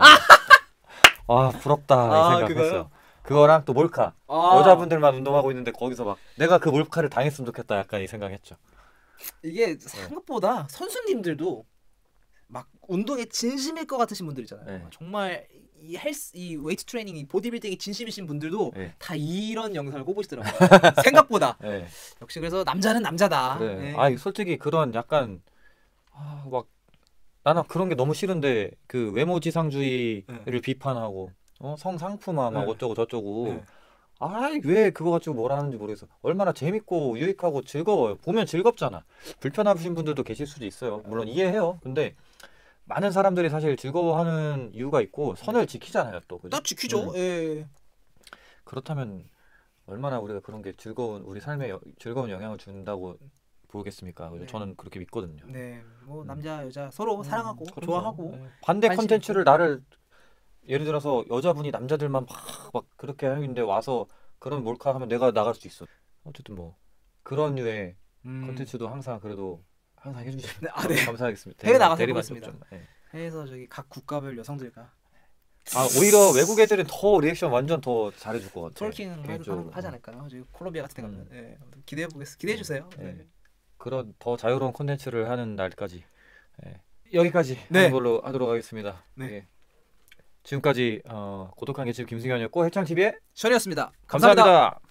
[SPEAKER 1] 부럽다 이 생각했어요.
[SPEAKER 2] 그거요?
[SPEAKER 1] 그거랑 또 몰카. 여자분들만 운동하고 있는데 거기서 막 내가 그 몰카를 당했으면 좋겠다 약간 이 생각했죠.
[SPEAKER 2] 이게 생각보다 선수님들도 막 운동에 진심일 것 같으신 분들 있잖아요.
[SPEAKER 1] 네.
[SPEAKER 2] 정말 이 웨이트 트레이닝, 이 보디빌딩에 진심이신 분들도
[SPEAKER 1] 네.
[SPEAKER 2] 다 이런 영상을 꼽으시더라고요. 생각보다.
[SPEAKER 1] 네.
[SPEAKER 2] 역시 그래서 남자는 남자다.
[SPEAKER 1] 그래.
[SPEAKER 2] 네.
[SPEAKER 1] 솔직히 그런 약간 막 나는 그런 게 너무 싫은데 그 외모지상주의를 비판하고 성상품화 막
[SPEAKER 2] 네.
[SPEAKER 1] 어쩌고 저쩌고.
[SPEAKER 2] 네.
[SPEAKER 1] 왜 그거 가지고 뭐라 하는지 모르겠어. 얼마나 재밌고 유익하고 즐거워요. 보면 즐겁잖아. 불편하신 분들도 계실 수도 있어요. 물론 이해해요. 근데 많은 사람들이 사실 즐거워하는 이유가 있고 선을 지키잖아요, 또. 그죠?
[SPEAKER 2] 딱 지키죠. 예.
[SPEAKER 1] 그렇다면 얼마나 우리가 그런 게 우리 삶에 즐거운 영향을 준다고 보겠습니까? 그죠?
[SPEAKER 2] 네.
[SPEAKER 1] 저는 그렇게 믿거든요.
[SPEAKER 2] 네. 뭐 남자 여자 서로 사랑하고
[SPEAKER 1] 그럼요.
[SPEAKER 2] 좋아하고.
[SPEAKER 1] 네. 반대
[SPEAKER 2] 관심
[SPEAKER 1] 컨텐츠를 예를 들어서 여자분이 남자들만 막 그렇게 하는데 와서 그런 몰카하면 내가 나갈 수 있어. 어쨌든 뭐 그런 류의 컨텐츠도 항상 해주시면
[SPEAKER 2] 네.
[SPEAKER 1] 감사하겠습니다.
[SPEAKER 2] 해외 나가서
[SPEAKER 1] 대리만족
[SPEAKER 2] 해보겠습니다.
[SPEAKER 1] 좀. 네.
[SPEAKER 2] 해외에서 저기 각 국가별 여성들과
[SPEAKER 1] 오히려 외국 애들은 더 리액션 완전 더 잘해줄 것 같아요.
[SPEAKER 2] 트월킹을 하지 않을까요? 저희 콜롬비아 같은 데 가면. 네. 기대해 주세요. 네.
[SPEAKER 1] 그런 더 자유로운 콘텐츠를 하는 날까지 여기까지
[SPEAKER 2] 네.
[SPEAKER 1] 하는 걸로 하도록 하겠습니다.
[SPEAKER 2] 네.
[SPEAKER 1] 지금까지 고독한 개집 김승현이었고 헬창TV의
[SPEAKER 2] 션이었습니다.
[SPEAKER 1] 감사합니다.